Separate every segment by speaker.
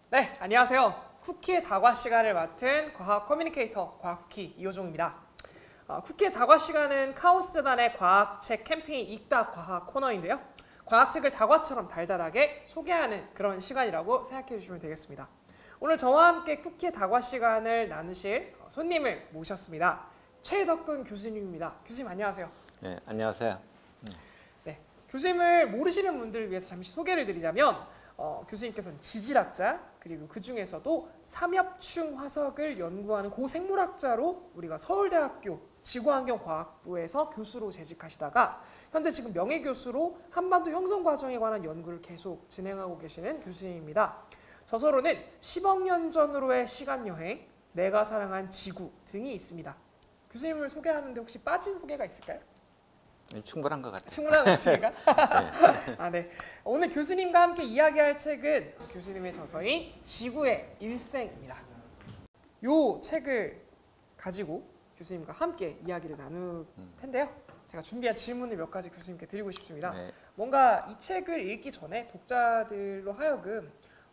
Speaker 1: 네, 안녕하세요. 쿠키의 다과 시간을 맡은 과학 커뮤니케이터 과학쿠키 이호종입니다. 쿠키의 다과 시간은 카오스재단의 과학책 캠페인 읽다 과학 코너인데요. 과학책을 다과처럼 달달하게 소개하는 그런 시간이라고 생각해 주시면 되겠습니다. 오늘 저와 함께 쿠키의 다과 시간을 나누실 손님을 모셨습니다. 최덕근 교수님입니다. 교수님 안녕하세요.
Speaker 2: 네, 안녕하세요.
Speaker 1: 네, 교수님을 모르시는 분들을 위해서 잠시 소개를 드리자면 교수님께서는 지질학자, 그리고 그 중에서도 삼엽충 화석을 연구하는 고생물학자로 우리가 서울대학교 지구환경과학부에서 교수로 재직하시다가 현재 지금 명예교수로 한반도 형성과정에 관한 연구를 계속 진행하고 계시는 교수님입니다. 저서로는 10억 년 전으로의 시간여행, 내가 사랑한 지구 등이 있습니다. 교수님을 소개하는데 혹시 빠진 소개가 있을까요?
Speaker 2: 네, 충분한 것 같아요.
Speaker 1: 충분한 것 같습니까?
Speaker 2: 네.
Speaker 1: 네. 오늘 교수님과 함께 이야기할 책은 교수님의 저서인 지구의 일생입니다. 이 책을 가지고 교수님과 함께 이야기를 나눌 텐데요. 제가 준비한 질문을 몇 가지 교수님께 드리고 싶습니다.
Speaker 2: 네.
Speaker 1: 뭔가 이 책을 읽기 전에 독자들로 하여금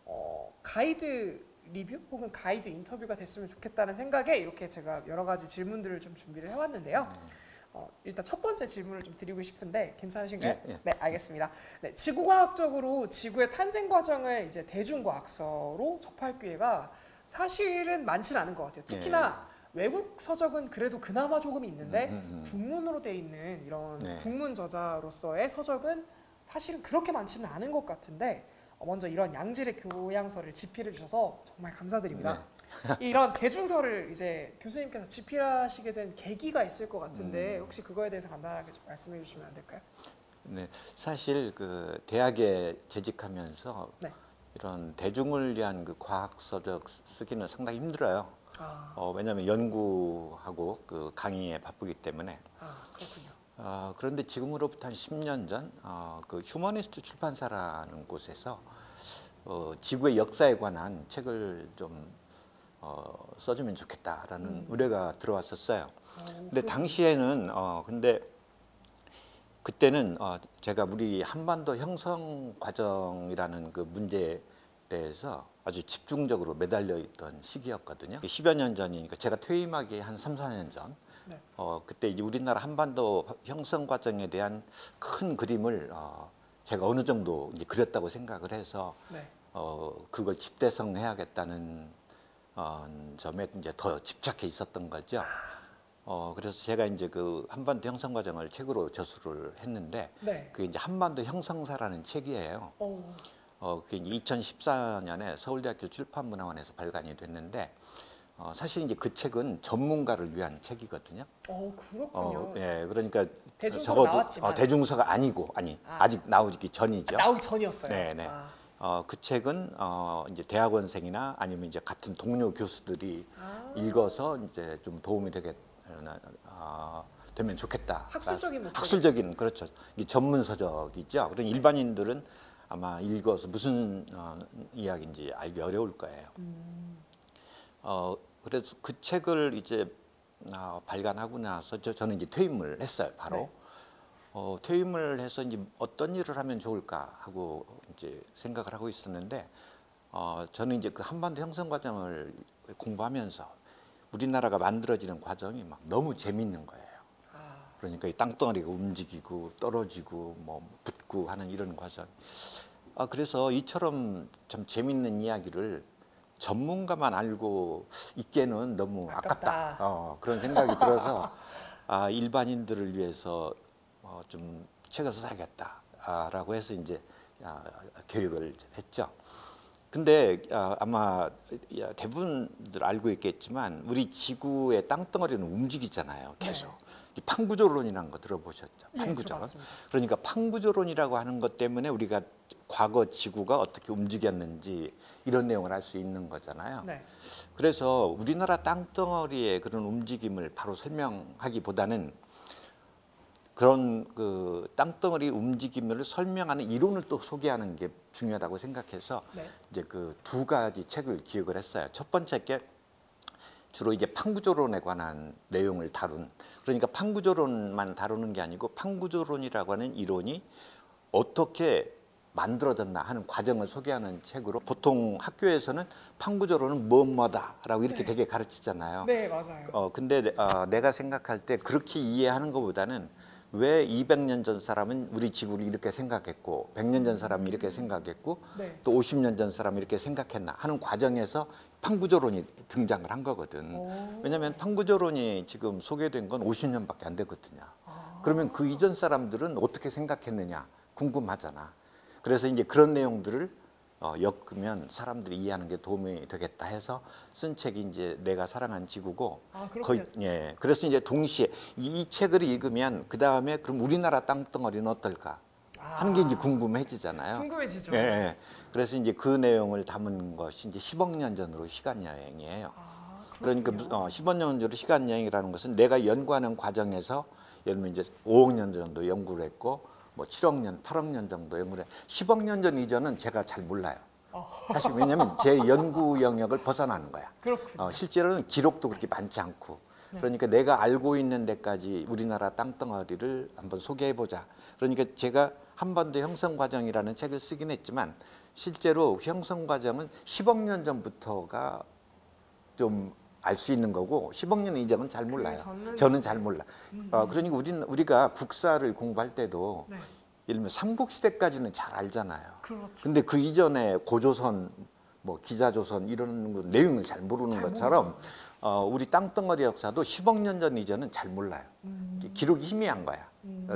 Speaker 1: 가이드 리뷰 혹은 가이드 인터뷰가 됐으면 좋겠다는 생각에 이렇게 제가 여러 가지 질문들을 좀 준비를 해왔는데요. 일단 첫 번째 질문을 좀 드리고 싶은데 괜찮으신가요?
Speaker 2: 네,
Speaker 1: 네, 알겠습니다. 네, 지구과학적으로 지구의 탄생 과정을 이제 대중과학서로 접할 기회가 사실은 많지는 않은 것 같아요. 특히나 외국 서적은 그래도 그나마 조금 있는데 국문으로 돼 있는 이런 국문 저자로서의 서적은 사실은 그렇게 많지는 않은 것 같은데 먼저 이런 양질의 교양서를 집필해 주셔서 정말 감사드립니다. 이런 대중서를 이제 교수님께서 집필하시게 된 계기가 있을 것 같은데 혹시 그거에 대해서 간단하게 좀 말씀해 주시면 안 될까요?
Speaker 2: 네, 사실 그 대학에 재직하면서 이런 대중을 위한 그 과학서적 쓰기는 상당히 힘들어요. 왜냐하면 연구하고 그 강의에 바쁘기 때문에.
Speaker 1: 그렇군요.
Speaker 2: 그런데 지금으로부터 한 10년 전 그 휴머니스트 출판사라는 곳에서 지구의 역사에 관한 책을 좀 써주면 좋겠다라는 의뢰가 들어왔었어요. 근데 당시에는 근데 그때는 제가 우리 한반도 형성 과정이라는 그 문제에 대해서 아주 집중적으로 매달려 있던 시기였거든요. 10여 년 전이니까 제가 퇴임하기 한 3, 4년 전. 그때 이제 우리나라 한반도 형성 과정에 대한 큰 그림을 제가 어느 정도 이제 그렸다고 생각을 해서 그걸 집대성해야겠다는 점에 이제 더 집착해 있었던 거죠. 그래서 제가 이제 그 한반도 형성 과정을 책으로 저술을 했는데 그게 이제 한반도 형성사라는 책이에요. 그게 이제 2014년에 서울대학교 출판문화원에서 발간이 됐는데 사실 이제 그 책은 전문가를 위한 책이거든요.
Speaker 1: 그렇군요.
Speaker 2: 예, 그러니까
Speaker 1: 대중서가 나왔지만
Speaker 2: 대중서가 아니고 아직 나오기 전이죠.
Speaker 1: 나오기 전이었어요.
Speaker 2: 네네. 그 책은 이제 대학원생이나 아니면 이제 같은 동료 교수들이 읽어서 이제 좀 도움이 되면 좋겠다.
Speaker 1: 학술적인 목적.
Speaker 2: 학술적인 그렇죠. 이 전문 서적이죠. 그런 일반인들은 아마 읽어서 무슨 이야기인지 알기 어려울 거예요. 그래서 그 책을 이제 발간하고 나서 저는 이제 퇴임을 했어요. 바로. 퇴임을 해서 이제 어떤 일을 하면 좋을까 하고 이제 생각을 하고 있었는데 저는 이제 그 한반도 형성 과정을 공부하면서 우리나라가 만들어지는 과정이 막 너무 재밌는 거예요. 그러니까 이 땅덩어리가 움직이고 떨어지고 뭐 붙고 하는 이런 과정. 그래서 이처럼 참 재밌는 이야기를 전문가만 알고 있기에는 너무 아깝다. 그런 생각이 들어서 일반인들을 위해서 좀 책을 써야겠다라고 해서 이제 교육을 했죠. 근데 아마 대부분들 알고 있겠지만 우리 지구의 땅덩어리는 움직이잖아요. 계속. 판구조론이라는 거 들어보셨죠? 판구조론. 그러니까 판구조론이라고 하는 것 때문에 우리가 과거 지구가 어떻게 움직였는지 이런 내용을 알 수 있는 거잖아요. 그래서 우리나라 땅덩어리의 그런 움직임을 바로 설명하기보다는 그런 그 땅덩어리 움직임을 설명하는 이론을 또 소개하는 게 중요하다고 생각해서 이제 그 두 가지 책을 기획을 했어요. 첫 번째 게 주로 이제 판구조론에 관한 내용을 다룬, 그러니까 판구조론만 다루는 게 아니고 판구조론이라고 하는 이론이 어떻게 만들어졌나 하는 과정을 소개하는 책으로 보통 학교에서는 판구조로는 뭐뭐다라고 이렇게
Speaker 1: 네.
Speaker 2: 되게 가르치잖아요.
Speaker 1: 네, 맞아요.
Speaker 2: 근데 내가 생각할 때 그렇게 이해하는 것보다는 왜 200년 전 사람은 우리 지구를 이렇게 생각했고 100년 전 사람은 이렇게 생각했고
Speaker 1: 네.
Speaker 2: 또 50년 전 사람은 이렇게 생각했나 하는 과정에서 판구조론이 등장을 한 거거든.
Speaker 1: 오.
Speaker 2: 왜냐하면 판구조론이 지금 소개된 건 50년밖에 안 됐거든요.
Speaker 1: 아.
Speaker 2: 그러면 그 이전 사람들은 어떻게 생각했느냐 궁금하잖아. 그래서 이제 그런 내용들을 엮으면 사람들이 이해하는 게 도움이 되겠다 해서 쓴 책이 이제 내가 사랑한 지구고
Speaker 1: 아, 그렇군요.
Speaker 2: 예. 그래서 이제 동시에 이 책을 읽으면 그 다음에 그럼 우리나라 땅덩어리는 어떨까 하는 게 이제 궁금해지잖아요.
Speaker 1: 궁금해지죠.
Speaker 2: 예, 예. 그래서 이제 그 내용을 담은 것이 이제 10억 년 전으로 시간 여행이에요.
Speaker 1: 아,
Speaker 2: 그러니까
Speaker 1: 그렇군요.
Speaker 2: 10억 년 전으로 시간 여행이라는 것은 내가 연구하는 과정에서 예를 들면 이제 5억 년 정도 연구를 했고 뭐 7억 년, 8억 년 정도 연구를 해. 10억 년 전 이전은 제가 잘 몰라요. 사실 왜냐하면 제 연구 영역을 벗어나는 거야.
Speaker 1: 그렇군요.
Speaker 2: 실제로는 기록도 그렇게 많지 않고
Speaker 1: 네.
Speaker 2: 그러니까 내가 알고 있는 데까지 우리나라 땅덩어리를 한번 소개해보자. 그러니까 제가 한반도 형성과정이라는 책을 쓰긴 했지만 실제로 형성과정은 10억 년 전부터가 좀 알 수 있는 거고 10억 년 이전은 잘 몰라요. 저는 잘 몰라. 그러니까 우리가 국사를 공부할 때도
Speaker 1: 네.
Speaker 2: 예를 들면 삼국시대까지는 잘 알잖아요.
Speaker 1: 그렇죠.
Speaker 2: 근데 그 이전에 고조선, 뭐 기자조선 이런 거 내용을 잘 모르는
Speaker 1: 잘
Speaker 2: 것처럼 우리 땅덩어리 역사도 10억 년 전 이전은 잘 몰라요. 기록이 희미한 거야.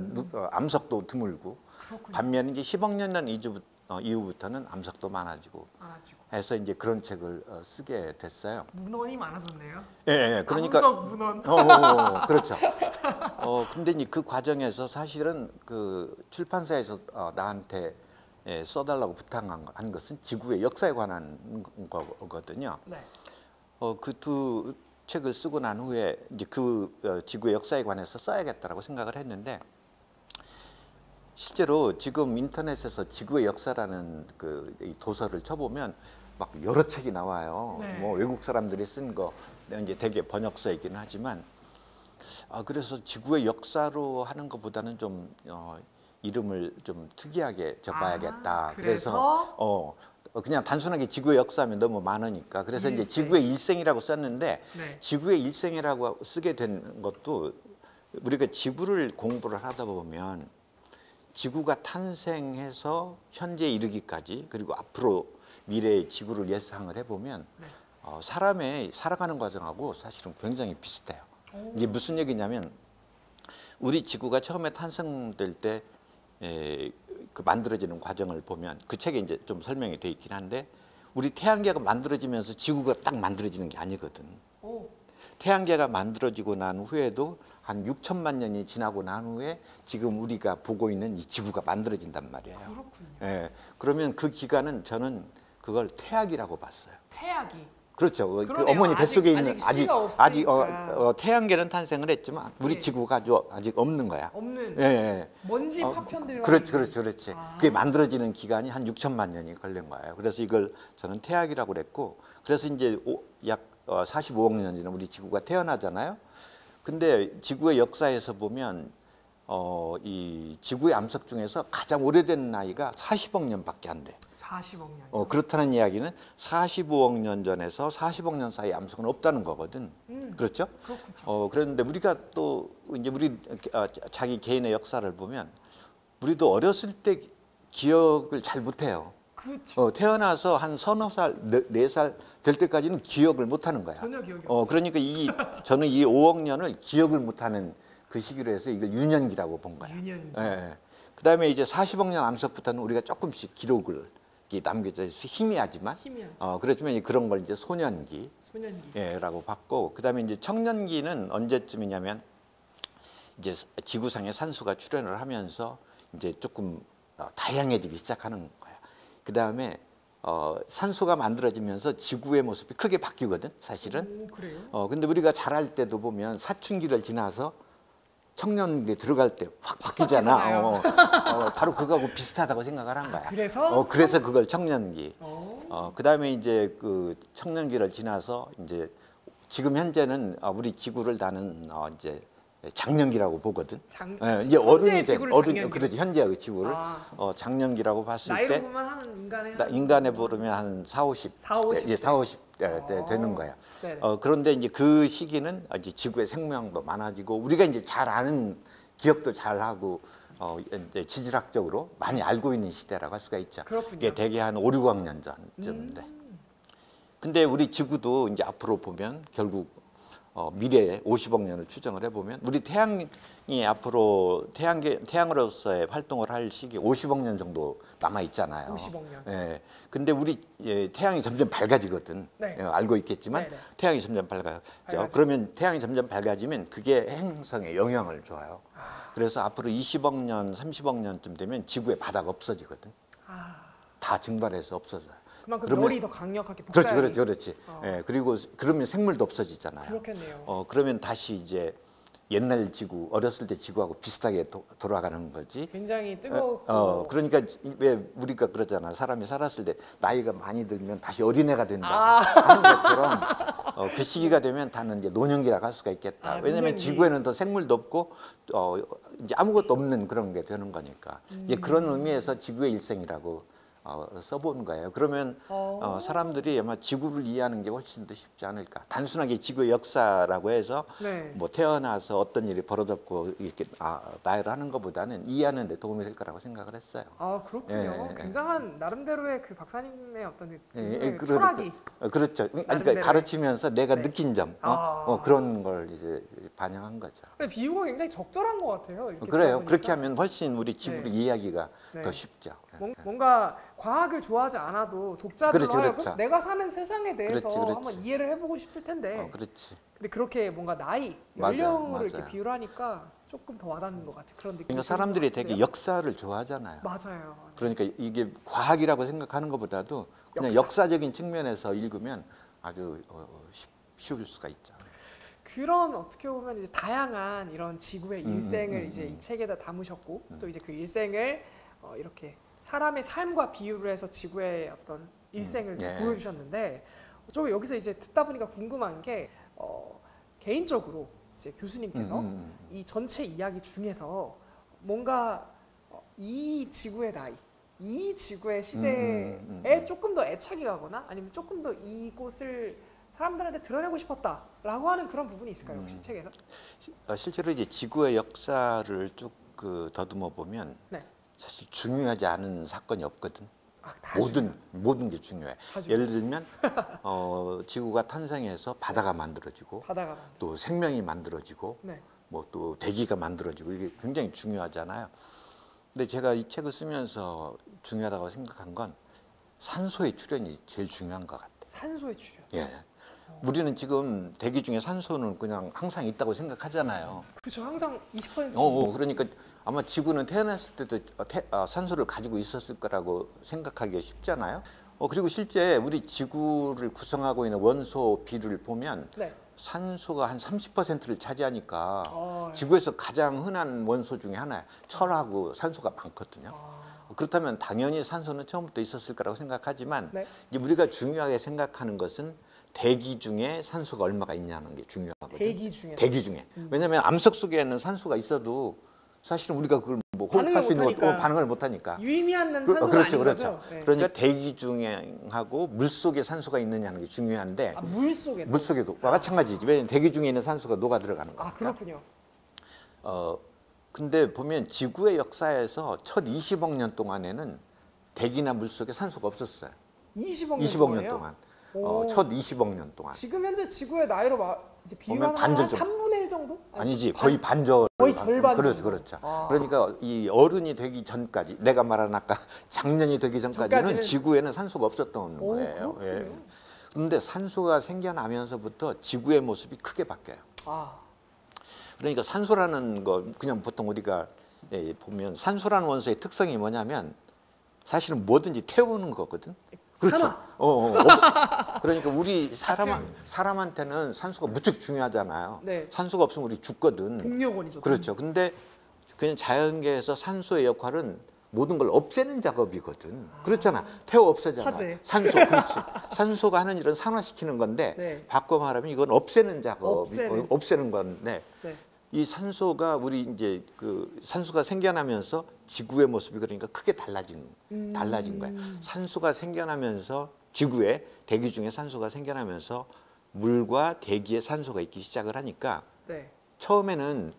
Speaker 2: 암석도 드물고.
Speaker 1: 그렇군요.
Speaker 2: 반면에 이제 10억 년 전 이후부터는 암석도 많아지고 해서 이제 그런 책을 쓰게 됐어요.
Speaker 1: 문헌이 많아졌네요.
Speaker 2: 예, 예. 그러니까
Speaker 1: 암석 문헌.
Speaker 2: 그렇죠. 근데 이제 그 과정에서 사실은 그 출판사에서 나한테 써달라고 부탁한 것은 지구의 역사에 관한 거거든요.
Speaker 1: 네.
Speaker 2: 그 두 책을 쓰고 난 후에 이제 그 지구의 역사에 관해서 써야겠다라고 생각을 했는데 실제로 지금 인터넷에서 지구의 역사라는 이 도서를 쳐보면 막 여러 책이 나와요.
Speaker 1: 네.
Speaker 2: 뭐 외국 사람들이 쓴 거 이제 대개 번역서이긴 하지만 그래서 지구의 역사로 하는 것보다는 좀 이름을 좀 특이하게 적어야겠다. 그래서 그냥 단순하게 지구의 역사하면 너무 많으니까 그래서 이제 지구의 일생이라고 썼는데
Speaker 1: 네.
Speaker 2: 지구의 일생이라고 쓰게 된 것도 우리가 지구를 공부를 하다 보면 지구가 탄생해서 현재 이르기까지 그리고 앞으로 미래의 지구를 예상을 해보면
Speaker 1: 네.
Speaker 2: 사람의 살아가는 과정하고 사실은 굉장히 비슷해요. 이게 무슨 얘기냐면 우리 지구가 처음에 탄생될 때 그 만들어지는 과정을 보면 그 책에 이제 좀 설명이 돼 있긴 한데 우리 태양계가 만들어지면서 지구가 딱 만들어지는 게 아니거든.
Speaker 1: 오.
Speaker 2: 태양계가 만들어지고 난 후에도 한 6천만 년이 지나고 난 후에 지금 우리가 보고 있는 이 지구가 만들어진단 말이에요.
Speaker 1: 그렇군요.
Speaker 2: 예, 그러면 그 기간은 저는 그걸 태학이라고 봤어요.
Speaker 1: 태양이.
Speaker 2: 그렇죠. 그
Speaker 1: 그러네요.
Speaker 2: 어머니 뱃속에
Speaker 1: 아직
Speaker 2: 있는
Speaker 1: 씨가
Speaker 2: 아직
Speaker 1: 없으니까.
Speaker 2: 태양계는 탄생을 했지만 우리
Speaker 1: 네.
Speaker 2: 지구가 아직 없는 거야.
Speaker 1: 없는
Speaker 2: 예, 예.
Speaker 1: 먼지 파편들과
Speaker 2: 그렇지. 그게 만들어지는 기간이 한 6천만 년이 걸린 거예요. 그래서 이걸 저는 태학이라고 그랬고, 그래서 이제 약 45억 년 전에 우리 지구가 태어나잖아요. 근데 지구의 역사에서 보면 이 지구의 암석 중에서 가장 오래된 나이가 40억 년밖에 안 돼.
Speaker 1: 40억 년.
Speaker 2: 그렇다는 이야기는 45억 년 전에서 40억 년 사이 암석은 없다는 거거든. 그렇죠?
Speaker 1: 그렇군요.
Speaker 2: 그런데 우리가 또 이제 우리 자기 개인의 역사를 보면 우리도 어렸을 때 기억을 잘 못해요.
Speaker 1: 그렇죠.
Speaker 2: 태어나서 한 서너 살, 4살 될 때까지는 기억을 못하는 거야.
Speaker 1: 전혀 기억이
Speaker 2: 그러니까 저는 이 5억 년을 기억을 못하는 그 시기로 해서 이걸 유년기라고 본 거야.
Speaker 1: 유년.
Speaker 2: 예. 그다음에 이제 40억 년 암석부터는 우리가 조금씩 기록을 남겨져 있어 희미하지만 그렇지만 그런 걸 이제 소년기. 라고 봤고 그다음에 이제 청년기는 언제쯤이냐면 이제 지구상에 산소가 출현을 하면서 이제 조금 다양해지기 시작하는 거야. 그다음에 산소가 만들어지면서 지구의 모습이 크게 바뀌거든, 사실은.
Speaker 1: 오, 그래요?
Speaker 2: 근데 우리가 자랄 때도 보면 사춘기를 지나서 청년기에 들어갈 때 확 바뀌잖아. 바로 그거하고 비슷하다고 생각을 한 거야. 그래서 그걸 청년기. 그다음에 이제 그 청년기를 지나서 이제 지금 현재는 우리 지구를 다는 이제 장년기라고 보거든. 이제
Speaker 1: 현재
Speaker 2: 어른이 된
Speaker 1: 지구를
Speaker 2: 어른,
Speaker 1: 장년기로.
Speaker 2: 그렇지 현재의 지구를
Speaker 1: 아.
Speaker 2: 장년기라고 봤을
Speaker 1: 나이로
Speaker 2: 때
Speaker 1: 보면 한 인간의
Speaker 2: 인간에 보면 한 4, 50,
Speaker 1: 4, 50
Speaker 2: 예, 4, 50대 되는 거야.
Speaker 1: 네네.
Speaker 2: 그런데 이제 그 시기는 이제 지구의 생명도 많아지고 우리가 이제 잘 아는 기억도 잘 하고 이제 지질학적으로 많이 알고 있는 시대라고 할 수가 있죠.
Speaker 1: 그렇군요.
Speaker 2: 이게 대개 한 5, 6억년 전쯤인데. 근데 우리 지구도 이제 앞으로 보면 결국 미래에 50억 년을 추정을 해보면 우리 태양이 앞으로 태양으로서의 활동을 할 시기 50억 년 정도 남아 있잖아요.
Speaker 1: 50억 년.
Speaker 2: 예. 근데 우리 태양이 점점 밝아지거든.
Speaker 1: 네.
Speaker 2: 알고 있겠지만
Speaker 1: 네네.
Speaker 2: 태양이 점점 밝아져.
Speaker 1: 밝아지죠.
Speaker 2: 그러면 태양이 점점 밝아지면 그게 행성에 영향을 줘요. 그래서 앞으로 20억 년, 30억 년쯤 되면 지구의 바다가 없어지거든.
Speaker 1: 아,
Speaker 2: 다 증발해서 없어져요.
Speaker 1: 그만큼
Speaker 2: 그러면-
Speaker 1: 열이 더 강력하게 복사해.
Speaker 2: 그렇지. 예, 그리고 그러면 생물도 없어지잖아요.
Speaker 1: 그렇겠네요.
Speaker 2: 그러면 다시 이제 옛날 지구, 어렸을 때 지구하고 비슷하게 돌아가는 거지.
Speaker 1: 굉장히 뜨겁고.
Speaker 2: 그러니까 왜 우리가 그러잖아. 사람이 살았을 때 나이가 많이 들면 다시 어린애가 된다
Speaker 1: 아.
Speaker 2: 하는 것처럼 그 시기가 되면 다는 이제 노년기라고 할 수가 있겠다.
Speaker 1: 아,
Speaker 2: 왜냐하면
Speaker 1: 노년기.
Speaker 2: 지구에는 더 생물도 없고 이제 아무것도 없는 그런 게 되는 거니까. 이제 그런 의미에서 지구의 일생이라고 써본 거예요. 그러면 사람들이 아마 지구를 이해하는 게 훨씬 더 쉽지 않을까. 단순하게 지구의 역사라고 해서
Speaker 1: 네.
Speaker 2: 뭐 태어나서 어떤 일이 벌어졌고 이렇게 나열을 하는 것보다는 이해하는 데 도움이 될 거라고 생각을 했어요.
Speaker 1: 아, 그렇군요.
Speaker 2: 예.
Speaker 1: 굉장한 나름대로의 그 박사님의 어떤 그
Speaker 2: 예,
Speaker 1: 철학이.
Speaker 2: 그렇죠. 그러니까
Speaker 1: 나름대로의.
Speaker 2: 가르치면서 내가
Speaker 1: 네.
Speaker 2: 느낀 점
Speaker 1: 아.
Speaker 2: 그런 걸 이제 반영한 거죠.
Speaker 1: 근데 비유가 굉장히 적절한 것 같아요. 이렇게
Speaker 2: 그래요.
Speaker 1: 들어보니까.
Speaker 2: 그렇게 하면 훨씬 우리 지구를
Speaker 1: 네.
Speaker 2: 이해하기가
Speaker 1: 네.
Speaker 2: 더 쉽죠.
Speaker 1: 뭔가 과학을 좋아하지 않아도 독자들로
Speaker 2: 그렇지,
Speaker 1: 하여금
Speaker 2: 그렇죠.
Speaker 1: 내가 사는 세상에 대해서
Speaker 2: 그렇지.
Speaker 1: 한번 이해를 해보고 싶을 텐데
Speaker 2: 그렇지.
Speaker 1: 근데 그렇게 뭔가 나이,
Speaker 2: 맞아요,
Speaker 1: 연령으로 이렇게
Speaker 2: 맞아요.
Speaker 1: 비유를 하니까 조금 더 와닿는 것 같아요. 그런 느낌이
Speaker 2: 그러니까
Speaker 1: 드는
Speaker 2: 사람들이
Speaker 1: 것 같아요.
Speaker 2: 되게 역사를 좋아하잖아요.
Speaker 1: 맞아요.
Speaker 2: 그러니까 이게 과학이라고 생각하는 것보다도 그냥
Speaker 1: 역사.
Speaker 2: 역사적인 측면에서 읽으면 아주 쉬울 수가 있죠.
Speaker 1: 그런 어떻게 보면 이제 다양한 이런 지구의 일생을 이제 이 책에다 담으셨고 또 이제 그 일생을 이렇게 사람의 삶과 비유를 해서 지구의 어떤 일생을 이제
Speaker 2: 예.
Speaker 1: 보여주셨는데 저 여기서 이제 듣다 보니까 궁금한 게 개인적으로 이제 교수님께서 이 전체 이야기 중에서 뭔가 이 지구의 나이, 이 지구의 시대에 조금 더 애착이 가거나 아니면 조금 더 이곳을 사람들한테 드러내고 싶었다라고 하는 그런 부분이 있을까요, 혹시 책에서?
Speaker 2: 실제로 이제 지구의 역사를 쭉 더듬어 보면
Speaker 1: 네.
Speaker 2: 사실 중요하지 않은 사건이 없거든.
Speaker 1: 아, 다
Speaker 2: 모든 게 중요해.
Speaker 1: 다 중요해.
Speaker 2: 예를 들면 지구가 탄생해서 바다가 만들어지고
Speaker 1: 바다가 많다.
Speaker 2: 또 생명이 만들어지고
Speaker 1: 네.
Speaker 2: 뭐 또 대기가 만들어지고 이게 굉장히 중요하잖아요. 근데 제가 이 책을 쓰면서 중요하다고 생각한 건 산소의 출현이 제일 중요한 것 같아요.
Speaker 1: 산소의 출현.
Speaker 2: 예. 우리는 지금 대기 중에 산소는 그냥 항상 있다고 생각하잖아요.
Speaker 1: 그렇죠. 항상 20%.
Speaker 2: 그러니까 아마 지구는 태어났을 때도 산소를 가지고 있었을 거라고 생각하기가 쉽잖아요. 그리고 실제 우리 지구를 구성하고 있는 원소 비를 보면
Speaker 1: 네.
Speaker 2: 산소가 한 30%를 차지하니까
Speaker 1: 네.
Speaker 2: 지구에서 가장 흔한 원소 중에 하나예요. 철하고 산소가 많거든요. 그렇다면 당연히 산소는 처음부터 있었을 거라고 생각하지만
Speaker 1: 네.
Speaker 2: 이제 우리가 중요하게 생각하는 것은 대기 중에 산소가 얼마가 있냐는 게 중요하거든요.
Speaker 1: 대기 중에.
Speaker 2: 왜냐하면 암석 속에는 산소가 있어도 사실은 우리가 그걸 뭐
Speaker 1: 반응을
Speaker 2: 호흡할 수 있는
Speaker 1: 못하니까.
Speaker 2: 반응을 못하니까.
Speaker 1: 유의미한 산소가
Speaker 2: 그렇죠,
Speaker 1: 아닌
Speaker 2: 그렇죠.
Speaker 1: 거죠. 네.
Speaker 2: 그러니까 대기 중에 하고 물 속에 산소가 있느냐는 게 중요한데
Speaker 1: 아, 물 속에.
Speaker 2: 물 속에도 마찬가지지. 왜냐하면 대기 중에 있는 산소가 녹아 들어가는 거니까.
Speaker 1: 아, 그렇군요.
Speaker 2: 근데 보면 지구의 역사에서 첫 20억 년 동안에는 대기나 물 속에 산소가 없었어요.
Speaker 1: 20억 년
Speaker 2: 20억 년 동안.
Speaker 1: 오.
Speaker 2: 첫 20억 년 동안.
Speaker 1: 지금 현재 지구의 나이로 이제 비유하면 한
Speaker 2: 반절 정도.
Speaker 1: 3분의 1 정도?
Speaker 2: 아니지, 거의 반절.
Speaker 1: 거의 절반
Speaker 2: 그렇죠,
Speaker 1: 정도.
Speaker 2: 그렇죠.
Speaker 1: 아.
Speaker 2: 그러니까 이 어른이 되기 전까지, 내가 말한 아까 작년이 되기 전까지는
Speaker 1: 전까지는-
Speaker 2: 지구에는 산소가 없었던
Speaker 1: 오,
Speaker 2: 거예요.
Speaker 1: 그렇군요.
Speaker 2: 그런데 산소가 생겨나면서부터 지구의 모습이 크게 바뀌어요.
Speaker 1: 아,
Speaker 2: 그러니까 산소라는 거 그냥 보통 우리가 보면 산소라는 원소의 특성이 뭐냐면 사실은 뭐든지 태우는 거거든. 그렇죠.
Speaker 1: 산화.
Speaker 2: 그러니까 우리 사람한테는 산소가 무척 중요하잖아요.
Speaker 1: 네.
Speaker 2: 산소가 없으면 우리 죽거든.
Speaker 1: 동력원이죠.
Speaker 2: 그렇죠. 근데 그냥 자연계에서 산소의 역할은 모든 걸 없애는 작업이거든. 그렇잖아. 태워 없애잖아.
Speaker 1: 화재.
Speaker 2: 산소, 그렇지. 산소가 하는 일은 산화시키는 건데
Speaker 1: 네.
Speaker 2: 바꿔 말하면 이건 없애는 작업,
Speaker 1: 없애는.
Speaker 2: 없애는 건데
Speaker 1: 네.
Speaker 2: 이 산소가 우리 이제 그 산소가 생겨나면서 지구의 모습이 그러니까 크게 달라진 거야. 산소가 생겨나면서 지구에 대기 중에 산소가 생겨나면서 물과 대기에 산소가 있기 시작을 하니까
Speaker 1: 네.
Speaker 2: 처음에는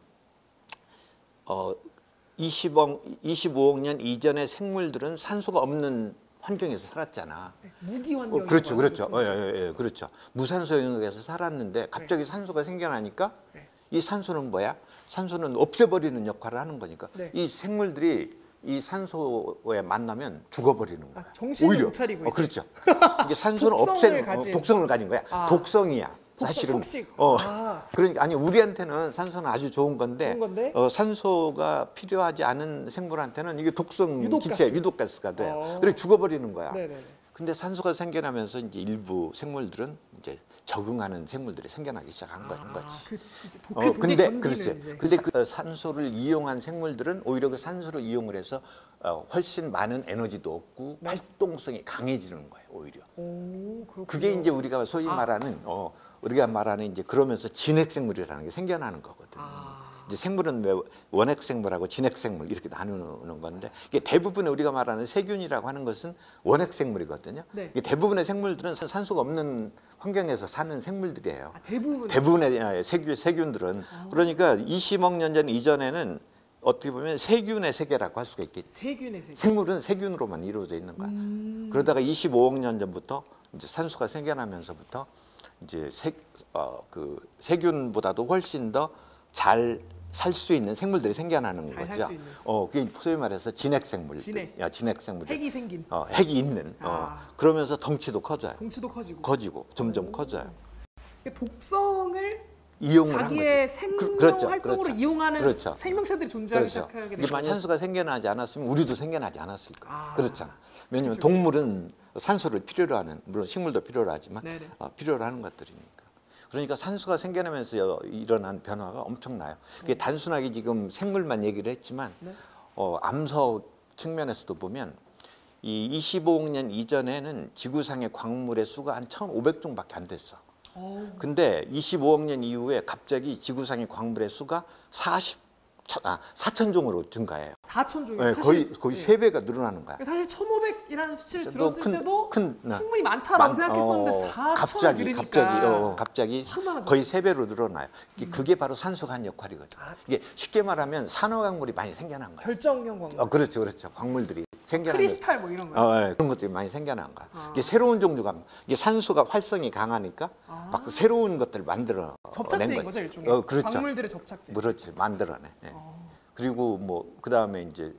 Speaker 2: 25억 년 이전의 생물들은 산소가 없는 환경에서 살았잖아.
Speaker 1: 무기 환경.
Speaker 2: 그렇죠, 그렇죠. 그렇죠. 무산소 영역에서 살았는데 갑자기 산소가 생겨나니까
Speaker 1: 네.
Speaker 2: 이 산소는 뭐야? 산소는 없애버리는 역할을 하는 거니까
Speaker 1: 네.
Speaker 2: 이 생물들이 이 산소에 만나면 죽어버리는 거야.
Speaker 1: 정신을 못 차리고 있어요.
Speaker 2: 그렇죠. 이게 산소는
Speaker 1: 독성을
Speaker 2: 없애는 독성을 가진 거야.
Speaker 1: 아.
Speaker 2: 독성이야. 사실은.
Speaker 1: 톡식.
Speaker 2: 그러니까 아니 우리한테는 산소는 아주 좋은 건데, 산소가 필요하지 않은 생물한테는 이게 독성 기체, 유독가스가 돼. 그래 죽어버리는 거야.
Speaker 1: 네네네.
Speaker 2: 근데 산소가 생겨나면서 이제 일부 생물들은 이제 적응하는 생물들이 생겨나기 시작한 거지. 근데 그렇지. 근데 그 산소를 이용한 생물들은 오히려 그 산소를 이용을 해서 훨씬 많은 에너지도 얻고 활동성이 강해지는 거예요. 오히려. 그게 이제 우리가 소위 말하는 이제 그러면서 진핵생물이라는 게 생겨나는 거거든요. 이제 생물은 왜 원핵생물하고 진핵생물 이렇게 나누는 건데 이게 대부분의 우리가 말하는 세균이라고 하는 것은 원핵생물이거든요.
Speaker 1: 네.
Speaker 2: 이게 대부분의 생물들은 산소가 없는 환경에서 사는 생물들이에요.
Speaker 1: 대부분의
Speaker 2: 세균들은 그러니까 20억 년 전 이전에는 어떻게 보면 세균의 세계라고 할 수가 있겠지.
Speaker 1: 세균의 세계.
Speaker 2: 생물은 세균으로만 이루어져 있는 거야. 그러다가 25억 년 전부터 이제 산소가 생겨나면서부터 이제 그 세균보다도 훨씬 더 잘 살 수 있는 생물들이 생겨나는 거죠. 그게 소위 말해서 진핵생물. 진핵생물.
Speaker 1: 핵이 생긴.
Speaker 2: 핵이 있는. 그러면서 덩치도 커져요. 커지고 점점 커져요.
Speaker 1: 독성을
Speaker 2: 이용을
Speaker 1: 자기의 생명 활동으로 이용하는 생명체들이 존재하기 시작하게 되죠.
Speaker 2: 만약 산소가 생겨나지 않았으면 우리도 생겨나지 않았을 거야. 그렇잖아. 왜냐하면 동물은 산소를 필요로 하는, 물론 식물도 필요로 하지만 필요로 하는 것들이니까. 그러니까 산소가 생겨나면서 일어난 변화가 엄청나요. 그게 단순하게 지금 생물만 얘기를 했지만 암석 측면에서도 보면 이 25억 년 이전에는 지구상의 광물의 수가 한 1,500종밖에 안 됐어. 근데 25억 년 이후에 갑자기 지구상의 광물의 수가 4,000종으로 증가해요.
Speaker 1: 4,000종이요?
Speaker 2: 네, 거의 3배가 늘어나는 거야.
Speaker 1: 사실 1,500이라는 수치를 들었을 때도 충분히 많다라고 생각했었는데 4,000을
Speaker 2: 갑자기 거의 3배로 늘어나요. 그게 바로 산소가 한 역할이거든요. 이게 쉽게 말하면 산화광물이 많이 생겨난 거예요.
Speaker 1: 결정형 광물.
Speaker 2: 그렇죠. 광물들이 생겨난
Speaker 1: 크리스탈 뭐 이런 거.
Speaker 2: 그런 것들이 많이 생겨난 거야. 이게 새로운 종류가 이게 산소가 활성이 강하니까 막 새로운 것들을 만들어
Speaker 1: 접착제인 거죠, 일종의.
Speaker 2: 그렇죠.
Speaker 1: 광물들의 접착제.
Speaker 2: 그렇지, 만들어내. 그리고 뭐 그 다음에 이제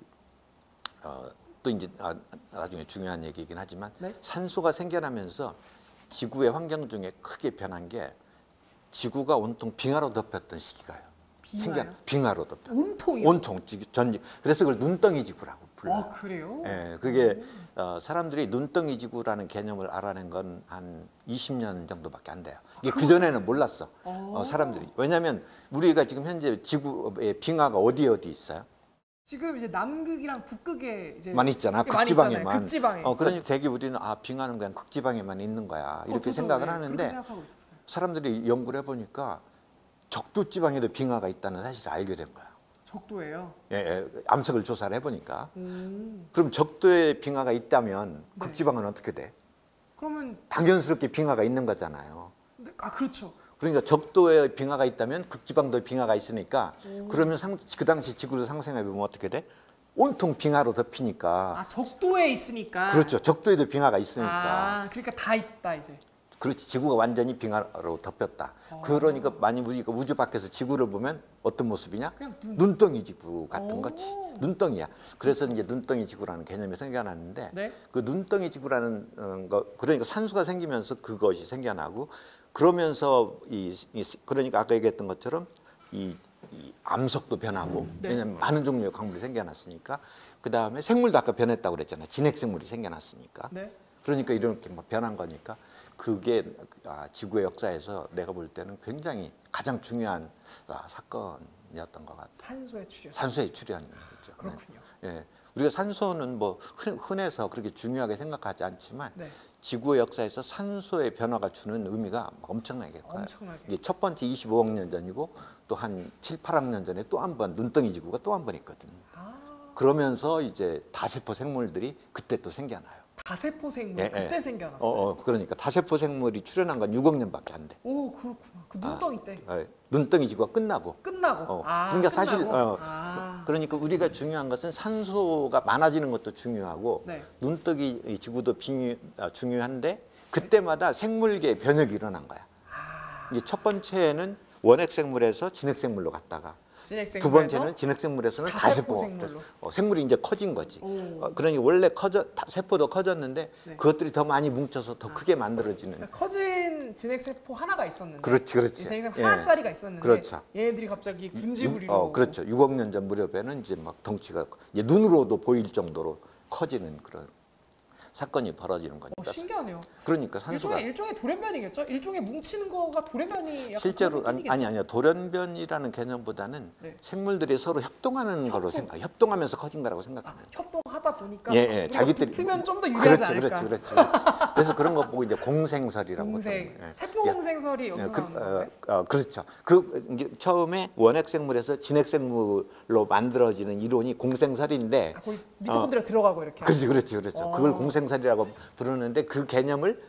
Speaker 2: 또 이제 나중에 중요한 얘기이긴 하지만 산소가 생겨나면서 지구의 환경 중에 크게 변한 게 지구가 온통 빙하로 덮였던 시기가요. 빙하로 덮여.
Speaker 1: 온통이요?
Speaker 2: 온통 그래서 그걸 눈덩이 지구라고 불러요.
Speaker 1: 그래요?
Speaker 2: 예, 그게 사람들이 눈덩이 지구라는 개념을 알아낸 건 한 20년 정도밖에 안 돼요. 그 전에는 몰랐어. 사람들이. 왜냐하면 우리가 지금 현재 지구의 빙하가 어디 있어요?
Speaker 1: 지금 이제 남극이랑 북극에 이제
Speaker 2: 많이 있잖아. 극지방에만.
Speaker 1: 극지방에.
Speaker 2: 그러니까 되게 우리는 빙하는 그냥 극지방에만 있는 거야. 이렇게 생각을 하는데 사람들이 연구를 해보니까 적도 지방에도 빙하가 있다는 사실을 알게 된 거야.
Speaker 1: 적도예요?
Speaker 2: 예, 암석을 조사를 해보니까. 그럼 적도에 빙하가 있다면 극지방은 어떻게 돼?
Speaker 1: 그러면
Speaker 2: 당연스럽게 빙하가 있는 거잖아요.
Speaker 1: 그렇죠.
Speaker 2: 그러니까 적도에 빙하가 있다면 극지방도 빙하가 있으니까 그러면 그 당시 지구를 상상해 보면 어떻게 돼? 온통 빙하로 덮이니까.
Speaker 1: 적도에 있으니까.
Speaker 2: 그렇죠. 적도에도 빙하가 있으니까.
Speaker 1: 그러니까 다 있다 이제.
Speaker 2: 그렇지. 지구가 완전히 빙하로 덮였다. 그러니까 만약 우리가 우주 밖에서 지구를 보면 어떤 모습이냐?
Speaker 1: 그냥
Speaker 2: 눈덩이 지구 같은 거지. 눈덩이야. 그래서 이제 눈덩이 지구라는 개념이 생겨났는데 그 눈덩이 지구라는 거 그러니까 산소가 생기면서 그것이 생겨나고 그러면서 그러니까 아까 얘기했던 것처럼 이 암석도 변하고 왜냐하면 많은 종류의 광물이 생겨났으니까 그 다음에 생물도 아까 변했다고 그랬잖아. 진핵생물이 생겨났으니까. 그러니까 이렇게 막 변한 거니까 그게 지구의 역사에서 내가 볼 때는 굉장히 가장 중요한 사건이었던 것 같아요.
Speaker 1: 산소의 출현.
Speaker 2: 산소의 출현이죠.
Speaker 1: 그렇군요.
Speaker 2: 예, 우리가 산소는 뭐 흔해서 그렇게 중요하게 생각하지 않지만
Speaker 1: 네.
Speaker 2: 지구의 역사에서 산소의 변화가 주는 의미가 엄청나게 커요.
Speaker 1: 엄청나게.
Speaker 2: 이게 첫 번째 25억 년 전이고 또 한 7, 8억 년 전에 또 한 번 눈덩이 지구가 또 한 번 있거든.
Speaker 1: 아,
Speaker 2: 그러면서 이제 다세포 생물들이 그때 또 생겨나요.
Speaker 1: 다세포 생물
Speaker 2: 예,
Speaker 1: 그때
Speaker 2: 예.
Speaker 1: 생겨났어요.
Speaker 2: 그러니까 다세포 생물이 출현한 건 6억 년밖에 안 돼.
Speaker 1: 오, 그렇구나. 그 눈덩이 때
Speaker 2: 눈덩이 지구가 끝나고.
Speaker 1: 끝나고.
Speaker 2: 그러니까 사실
Speaker 1: 아.
Speaker 2: 그러니까 우리가 중요한 것은 산소가 많아지는 것도 중요하고
Speaker 1: 네.
Speaker 2: 눈덩이 지구도 중요한데 그때마다 생물계의 변혁이 일어난 거야.
Speaker 1: 아.
Speaker 2: 이게 첫 번째는 원핵 생물에서 진핵 생물로 갔다가
Speaker 1: 진핵생물에서
Speaker 2: 두 번째는 진핵 생물에서는
Speaker 1: 다세포
Speaker 2: 다세포
Speaker 1: 생물로.
Speaker 2: 생물이 이제 커진 거지.
Speaker 1: 오.
Speaker 2: 그러니 원래 세포도 커졌는데
Speaker 1: 네.
Speaker 2: 그것들이 더 많이 뭉쳐서 더 크게 만들어지는.
Speaker 1: 그러니까 커진 진핵세포 하나가 있었는데
Speaker 2: 그렇지.
Speaker 1: 진핵세포
Speaker 2: 예.
Speaker 1: 하나짜리가 있었는데
Speaker 2: 그렇죠.
Speaker 1: 얘네들이 갑자기 군지부리로
Speaker 2: 그렇죠. 6억 년 전 무렵에는 이제 막 덩치가 이제 눈으로도 보일 정도로 커지는 그런 사건이 벌어지는 거니까.
Speaker 1: 신기하네요.
Speaker 2: 그러니까 산소가
Speaker 1: 일종의 돌연변이겠죠? 일종의 뭉치는 거가 돌연변이 약간
Speaker 2: 실제로
Speaker 1: 그런 느낌이겠죠?
Speaker 2: 아니요. 돌연변이라는 개념보다는
Speaker 1: 네.
Speaker 2: 생물들이 서로 협동하는 거로 협동하면서 커진 거라고
Speaker 1: 아,
Speaker 2: 생각합니다.
Speaker 1: 협동하다 보니까
Speaker 2: 예, 자기들이
Speaker 1: 붙으면 좀 더 유리하지
Speaker 2: 그렇지.
Speaker 1: 않을까?
Speaker 2: 그래서 그런 거 보고 이제 공생설이라고
Speaker 1: 공생,
Speaker 2: 그러는 거예요.
Speaker 1: 세포 공생설이 여기서 나오는 거예요?
Speaker 2: 그렇죠. 이게 처음에 원핵 생물에서 진핵 생물로 만들어지는 이론이 공생설인데
Speaker 1: 거의 미토콘드리아 들어가고 이렇게.
Speaker 2: 그렇죠. 그걸 공생설이라고 부르는데 그 개념을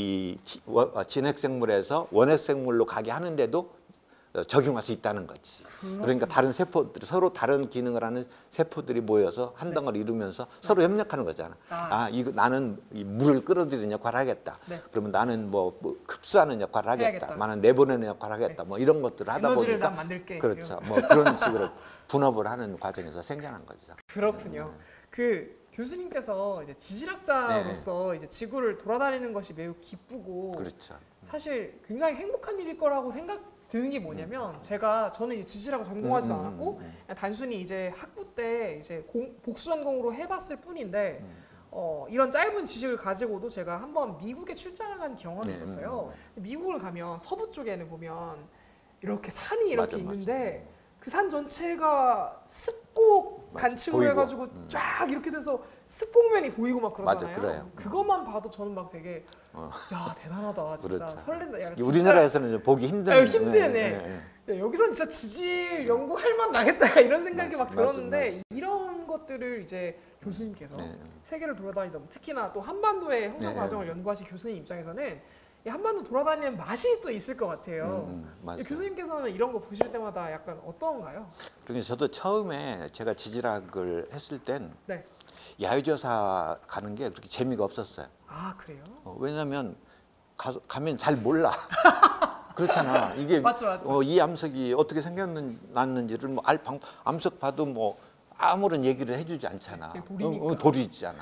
Speaker 2: 진핵 생물에서 원핵 생물로 가게 하는데도 적용할 수 있다는 거지. 그러니까 다른 세포들이 서로 다른 기능을 하는 세포들이 모여서 한 덩어리 이루면서 서로 협력하는 거잖아. 이거 나는 이 물을 끌어들이는 역할을 하겠다.
Speaker 1: 네.
Speaker 2: 그러면 나는 뭐 흡수하는 역할을 하겠다.
Speaker 1: 해야겠다.
Speaker 2: 나는 내보내는 역할을 하겠다. 뭐 이런 것들을 하다
Speaker 1: 에너지를
Speaker 2: 보니까
Speaker 1: 난 만들게.
Speaker 2: 그렇죠. 뭐 그런 식으로 분업을 하는 과정에서 생겨난 거죠.
Speaker 1: 그렇군요. 그 교수님께서 이제 지질학자로서 이제 지구를 돌아다니는 것이 매우 기쁘고
Speaker 2: 그렇죠.
Speaker 1: 사실 굉장히 행복한 일일 거라고 생각 드는 게 뭐냐면 저는 이제 지질학을 전공하지도 않았고 그냥 단순히 이제 학부 때 이제 복수 전공으로 해봤을 뿐인데 이런 짧은 지식을 가지고도 제가 한번 미국에 출장을 간 경험이 있었어요. 미국을 가면 서부 쪽에는 보면 이렇게 산이 이렇게 있는데 그 산 전체가 습곡 단층으로 해가지고 쫙 이렇게 돼서 습곡면이 보이고 막 그러잖아요.
Speaker 2: 맞아, 그래요.
Speaker 1: 그것만 봐도 저는 막 되게 야 대단하다 진짜
Speaker 2: 그렇죠.
Speaker 1: 설렌다. 야,
Speaker 2: 우리나라에서는 보기 힘든.
Speaker 1: 힘드네. 야, 여기선 진짜 지질 연구할 맛 나겠다 이런 생각이 막 들었는데 이런 것들을 이제 교수님께서 세계를 돌아다니다 특히나 또 한반도의 형성 과정을 연구하신 교수님 입장에서는 이 한반도 돌아다니는 맛이 또 있을 것 같아요. 교수님께서는 이런 거 보실 때마다 약간 어떤가요?
Speaker 2: 그러니까 저도 처음에 제가 지질학을 했을 땐
Speaker 1: 네.
Speaker 2: 야유조사 가는 게 그렇게 재미가 없었어요.
Speaker 1: 아 그래요?
Speaker 2: 왜냐하면 가면 잘 몰라. 그렇잖아. 이게
Speaker 1: 맞죠.
Speaker 2: 이 암석이 어떻게 생겼는지를 뭐 암석 봐도 뭐 아무런 얘기를 해주지 않잖아. 돌이잖아.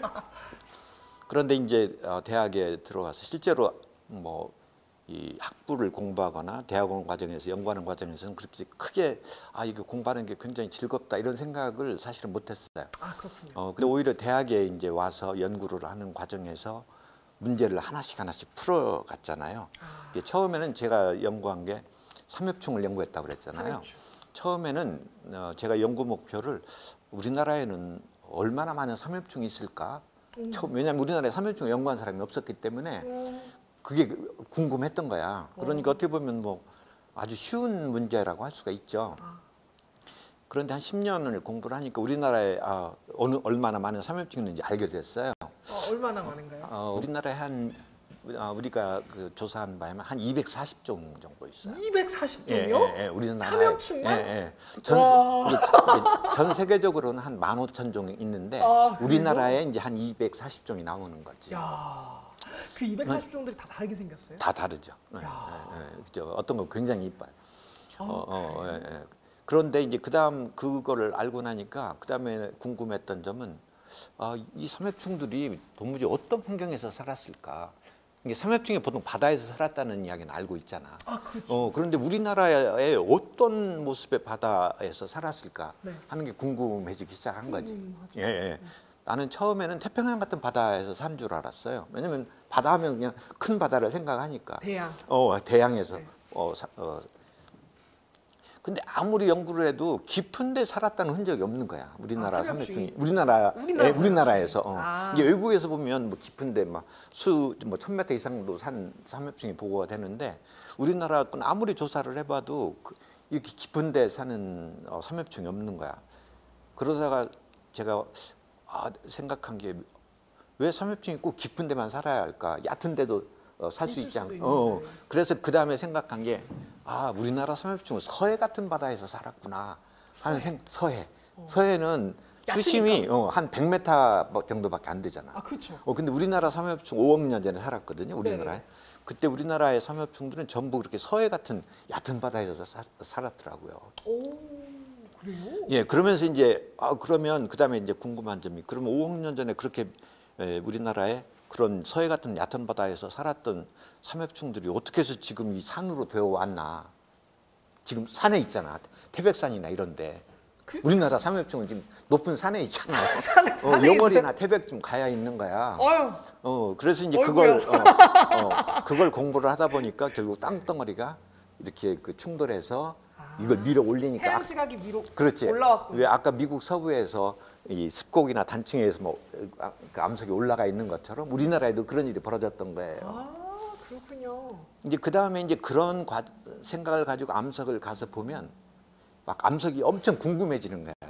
Speaker 2: 그런데 이제 대학에 들어와서 실제로 뭐 이 학부를 공부하거나 대학원 과정에서 연구하는 과정에서는 그렇게 크게 이거 공부하는 게 굉장히 즐겁다 이런 생각을 사실은 못했어요.
Speaker 1: 아 그렇군요.
Speaker 2: 근데 오히려 대학에 이제 와서 연구를 하는 과정에서 문제를 하나씩 풀어갔잖아요. 처음에는 제가 연구한 게 삼엽충을 연구했다고 그랬잖아요.
Speaker 1: 삼엽충.
Speaker 2: 처음에는 제가 연구 목표를 우리나라에는 얼마나 많은 삼엽충이 있을까? 왜냐하면 우리나라에 삼엽충을 연구한 사람이 없었기 때문에 그게 궁금했던 거야. 그러니까 어떻게 보면 뭐 아주 쉬운 문제라고 할 수가 있죠. 그런데 한 10년을 공부를 하니까 우리나라에 얼마나 많은 삼엽충이 있는지 알게 됐어요.
Speaker 1: 얼마나 많은가요?
Speaker 2: 우리나라에 우리가 그 조사한 바에 한 240종 정도 있어요.
Speaker 1: 240종이요?
Speaker 2: 예, 우리나라에
Speaker 1: 삼엽충만?
Speaker 2: 전 세계적으로는 한 15,000종 있는데 우리나라에 이제 한 240종이 나오는 거지.
Speaker 1: 야, 그 240종들이 다 다르게 생겼어요?
Speaker 2: 다 다르죠. 어떤 건 굉장히 이뻐요. 그런데 이제 그다음 그거를 알고 나니까 그다음에 궁금했던 점은 이 삼엽충들이 도무지 어떤 환경에서 살았을까? 이게 삼엽충이 보통 바다에서 살았다는 이야기는 알고 있잖아.
Speaker 1: 그렇죠.
Speaker 2: 그런데 우리나라에 어떤 모습의 바다에서 살았을까 하는 게 궁금해지기 시작한 거지. 나는 처음에는 태평양 같은 바다에서 산 줄 알았어요. 왜냐면 바다 하면 그냥 큰 바다를 생각하니까.
Speaker 1: 대양.
Speaker 2: 대양에서. 근데 아무리 연구를 해도 깊은 데 살았다는 흔적이 없는 거야. 우리나라
Speaker 1: 삼엽충이.
Speaker 2: 삼엽충이. 우리나라에서. 이게 외국에서 보면 뭐 깊은 데 막 뭐 1000m 이상도 산 삼엽충이 보고가 되는데 우리나라 건 아무리 조사를 해봐도 이렇게 깊은 데 사는 삼엽충이 없는 거야. 그러다가 제가 생각한 게 왜 삼엽충이 꼭 깊은 데만 살아야 할까? 얕은 데도 살 수 있지 않고. 그래서 그 다음에 생각한 게 우리나라 삼엽충은 서해 같은 바다에서 살았구나 하는 서해. 서해는 수심이 한 100m 정도밖에 안 되잖아.
Speaker 1: 그렇죠.
Speaker 2: 근데 우리나라 삼엽충 5억 년 전에 살았거든요. 우리나라에.
Speaker 1: 네네.
Speaker 2: 그때 우리나라의 삼엽충들은 전부 그렇게 서해 같은 얕은 바다에서 살았더라고요.
Speaker 1: 오, 그래요?
Speaker 2: 예, 그러면서 이제 그러면 그다음에 이제 궁금한 점이 그러면 5억 년 전에 그렇게 우리나라에 그런 서해 같은 얕은 바다에서 살았던 삼엽충들이 어떻게 해서 지금 이 산으로 되어 왔나? 지금 산에 있잖아. 태백산이나 이런데. 우리나라 삼엽충은 지금 높은 산에 있잖아.
Speaker 1: 산에
Speaker 2: 영월이나 태백 좀 가야 있는 거야. 그래서 이제 그걸 공부를 하다 보니까 결국 땅덩어리가 이렇게 그 충돌해서 이걸 밀어 올리니까
Speaker 1: 태양 지각이 위로
Speaker 2: 그렇지.
Speaker 1: 올라왔고.
Speaker 2: 왜 아까 미국 서부에서 이 습곡이나 단층에서 그 암석이 올라가 있는 것처럼 우리나라에도 그런 일이 벌어졌던 거예요.
Speaker 1: 그렇군요.
Speaker 2: 이제 그 다음에 이제 그런 생각을 가지고 암석을 가서 보면 막 암석이 엄청 궁금해지는 거야.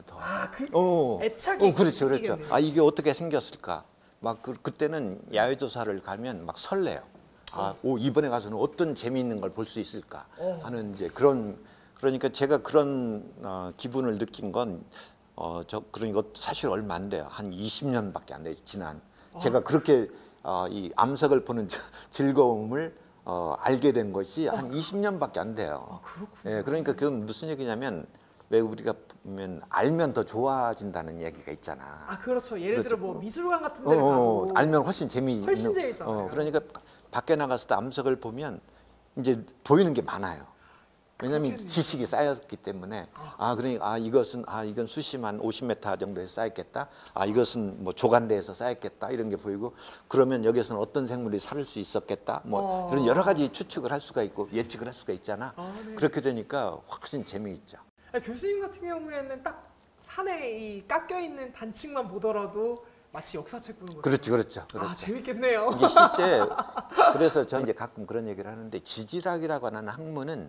Speaker 1: 애착이.
Speaker 2: 그렇죠.
Speaker 1: 생기겠네요.
Speaker 2: 이게 어떻게 생겼을까? 막 그때는 야외 조사를 가면 막 설레요. 이번에 가서는 어떤 재미있는 걸 볼 수 있을까 하는 이제 그러니까 제가 그런 기분을 느낀 건 그러니까 사실 얼마 안 돼요. 한 20년밖에 안 돼요. 제가 그렇게 이 암석을 보는 즐거움을 알게 된 것이 한 20년밖에 안 돼요.
Speaker 1: 그렇군요.
Speaker 2: 예, 그러니까 그건 무슨 얘기냐면 왜 우리가 보면 알면 더 좋아진다는 얘기가 있잖아.
Speaker 1: 그렇죠. 예를 들어 뭐 미술관 같은 데를 가도
Speaker 2: 알면 훨씬
Speaker 1: 재밌잖아요.
Speaker 2: 그러니까 밖에 나가서 암석을 보면 이제 보이는 게 많아요. 왜냐하면 지식이 쌓였기 때문에 그러니까 이건 수심한 50m 정도에 쌓였겠다. 이것은 뭐 조간대에서 쌓였겠다 이런 게 보이고 그러면 여기서는 어떤 생물이 살 수 있었겠다. 뭐 이런 여러 가지 추측을 할 수가 있고 예측을 할 수가 있잖아.
Speaker 1: 네.
Speaker 2: 그렇게 되니까 훨씬 재미있죠.
Speaker 1: 교수님 같은 경우에는 딱 산에 이 깎여 있는 단층만 보더라도 마치 역사책 보는 것처럼.
Speaker 2: 그렇죠.
Speaker 1: 재밌겠네요.
Speaker 2: 이게 실제 그래서 저는 이제 가끔 그런 얘기를 하는데 지질학이라고 하는 학문은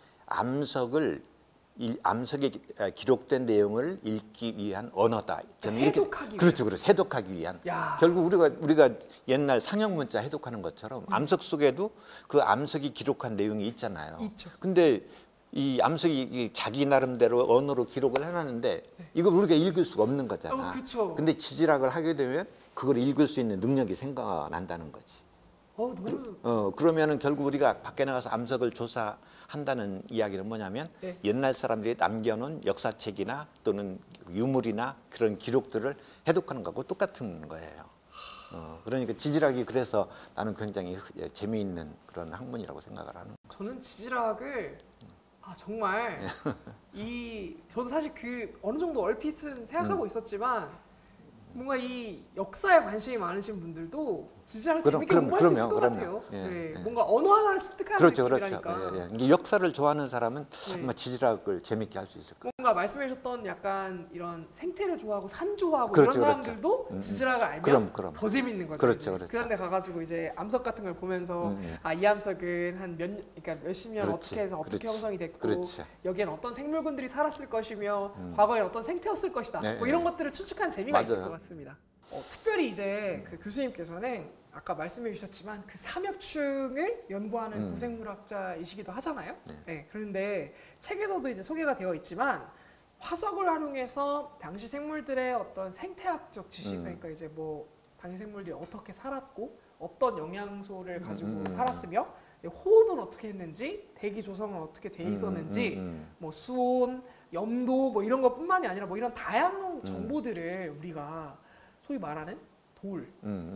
Speaker 2: 암석에 기록된 내용을 읽기 위한 언어다. 저는
Speaker 1: 해독하기
Speaker 2: 그렇죠. 해독하기 위한. 결국 우리가 옛날 상형 문자 해독하는 것처럼 암석 속에도 그 암석이 기록한 내용이 있잖아요.
Speaker 1: 있죠.
Speaker 2: 근데 이 암석이 자기 나름대로 언어로 기록을 해놨는데 이걸 우리가 읽을 수가 없는 거잖아.
Speaker 1: 그렇죠.
Speaker 2: 근데 지질학을 하게 되면 그걸 읽을 수 있는 능력이 생겨난다는 거지. 그러면은 결국 우리가 밖에 나가서 암석을 조사한다는 이야기는 뭐냐면 옛날 사람들이 남겨놓은 역사책이나 또는 유물이나 그런 기록들을 해독하는 거하고 똑같은 거예요. 그러니까 지질학이 그래서 나는 굉장히 재미있는 그런 학문이라고 생각을 하는 거예요.
Speaker 1: 저는 지질학을 정말 저도 사실 어느 정도 얼핏은 생각하고 있었지만 뭔가 이 역사에 관심이 많으신 분들도 지질학을 재밌게 공부할 수 있을 것 같아요. 뭔가 언어 하나를 습득하는 느낌이라니까.
Speaker 2: 이게 역사를 좋아하는 사람은 아마 지질학을 재밌게 할 수 있을 거예요.
Speaker 1: 뭔가 말씀해 주셨던 약간 이런 생태를 좋아하고 산 좋아하고 이런 사람들도 지질학을 알면 더 재밌는 거죠.
Speaker 2: 그렇죠.
Speaker 1: 그런데 가가지고 이제 암석 같은 걸 보면서 이 암석은 한 그러니까 몇십 년 어떻게 해서 어떻게 형성이 됐고 여기엔 어떤 생물군들이 살았을 것이며 과거엔 어떤 생태였을 것이다. 뭐 이런 것들을 추측하는 재미가 있을 것 같습니다. 특별히 이제 그 교수님께서는 아까 말씀해 주셨지만 그 삼엽충을 연구하는 고생물학자이시기도 하잖아요. 그런데 책에서도 이제 소개가 되어 있지만 화석을 활용해서 당시 생물들의 어떤 생태학적 지식, 그러니까 이제 뭐 당시 생물들이 어떻게 살았고 어떤 영양소를 가지고 살았으며 호흡은 어떻게 했는지, 대기 조성은 어떻게 돼 있었는지, 뭐 수온, 염도 뭐 이런 것뿐만이 아니라 뭐 이런 다양한 정보들을 우리가 소위 말하는 돌,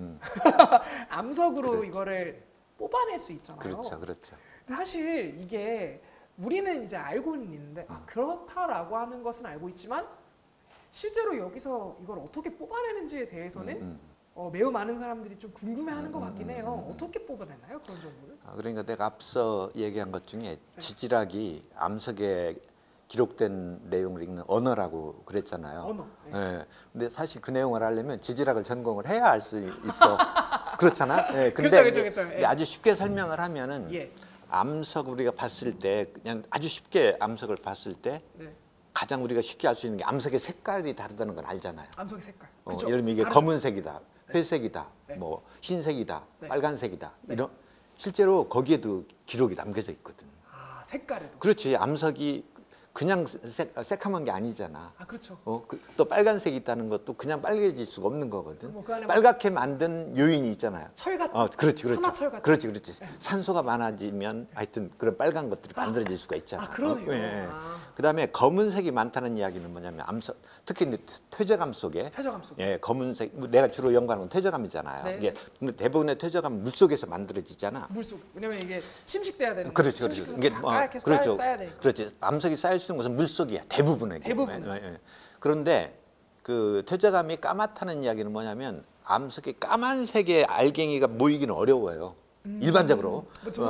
Speaker 1: 암석으로 이거를 뽑아낼 수 있잖아요.
Speaker 2: 그렇죠.
Speaker 1: 근데 사실 이게 우리는 이제 알고는 있는데 그렇다라고 하는 것은 알고 있지만 실제로 여기서 이걸 어떻게 뽑아내는지에 대해서는 매우 많은 사람들이 좀 궁금해하는 것 같긴 해요. 어떻게 뽑아내나요, 그런 정보를?
Speaker 2: 그러니까 내가 앞서 얘기한 것 중에 지질학이 암석에 기록된 내용을 읽는 언어라고 그랬잖아요.
Speaker 1: 언어. 네.
Speaker 2: 예. 근데 사실 그 내용을 하려면 지질학을 전공을 해야 알 수 있어. 그렇잖아. 예. 근데,
Speaker 1: 그렇죠.
Speaker 2: 근데 아주 쉽게 설명을 하면은
Speaker 1: 예.
Speaker 2: 암석 우리가 봤을 때 그냥 아주 쉽게 암석을 봤을 때
Speaker 1: 네. 가장
Speaker 2: 가장 우리가 쉽게 알 수 있는 게 암석의 색깔이 다르다는 걸 알잖아요.
Speaker 1: 암석의 색깔.
Speaker 2: 예를
Speaker 1: 그쵸?
Speaker 2: 들면 이게
Speaker 1: 다르죠.
Speaker 2: 검은색이다, 회색이다,
Speaker 1: 네.
Speaker 2: 뭐 흰색이다,
Speaker 1: 네.
Speaker 2: 빨간색이다.
Speaker 1: 네.
Speaker 2: 이런 실제로 거기에도 기록이 남겨져 있거든.
Speaker 1: 아, 색깔에도.
Speaker 2: 그렇지. 암석이 그냥 새카만 게 아니잖아.
Speaker 1: 아, 그렇죠.
Speaker 2: 또 빨간색이 있다는 것도 그냥 빨개질 수가 없는 거거든.
Speaker 1: 뭐 그 안에
Speaker 2: 빨갛게 만든 요인이 있잖아요.
Speaker 1: 철 같은.
Speaker 2: 그렇지.
Speaker 1: 산화철 같은.
Speaker 2: 그렇지. 산소가 많아지면 하여튼 그런 빨간 것들이 만들어질 수가 있잖아.
Speaker 1: 아, 그러네요.
Speaker 2: 예.
Speaker 1: 아.
Speaker 2: 그다음에 검은색이 많다는 이야기는 뭐냐면 암석, 특히 이제 퇴적암 속에
Speaker 1: 퇴적암 속.
Speaker 2: 예, 검은색. 내가 주로 연구하는 건 퇴적암이잖아요.
Speaker 1: 네.
Speaker 2: 이게 근데 대부분의 퇴적암은 물 속에서 만들어지잖아.
Speaker 1: 물속. 왜냐면 이게 침식돼야 되는.
Speaker 2: 그렇죠. 이게
Speaker 1: 이렇게
Speaker 2: 그렇죠.
Speaker 1: 쌓여야 되니까.
Speaker 2: 그렇지. 암석이 쌓일 수 있는 것은 물 속이야. 대부분의 경우에.
Speaker 1: 대부분.
Speaker 2: 예. 그런데 그 퇴적암이 까맣다는 이야기는 뭐냐면 암석이 까만색의 알갱이가 모이기는 어려워요. 일반적으로.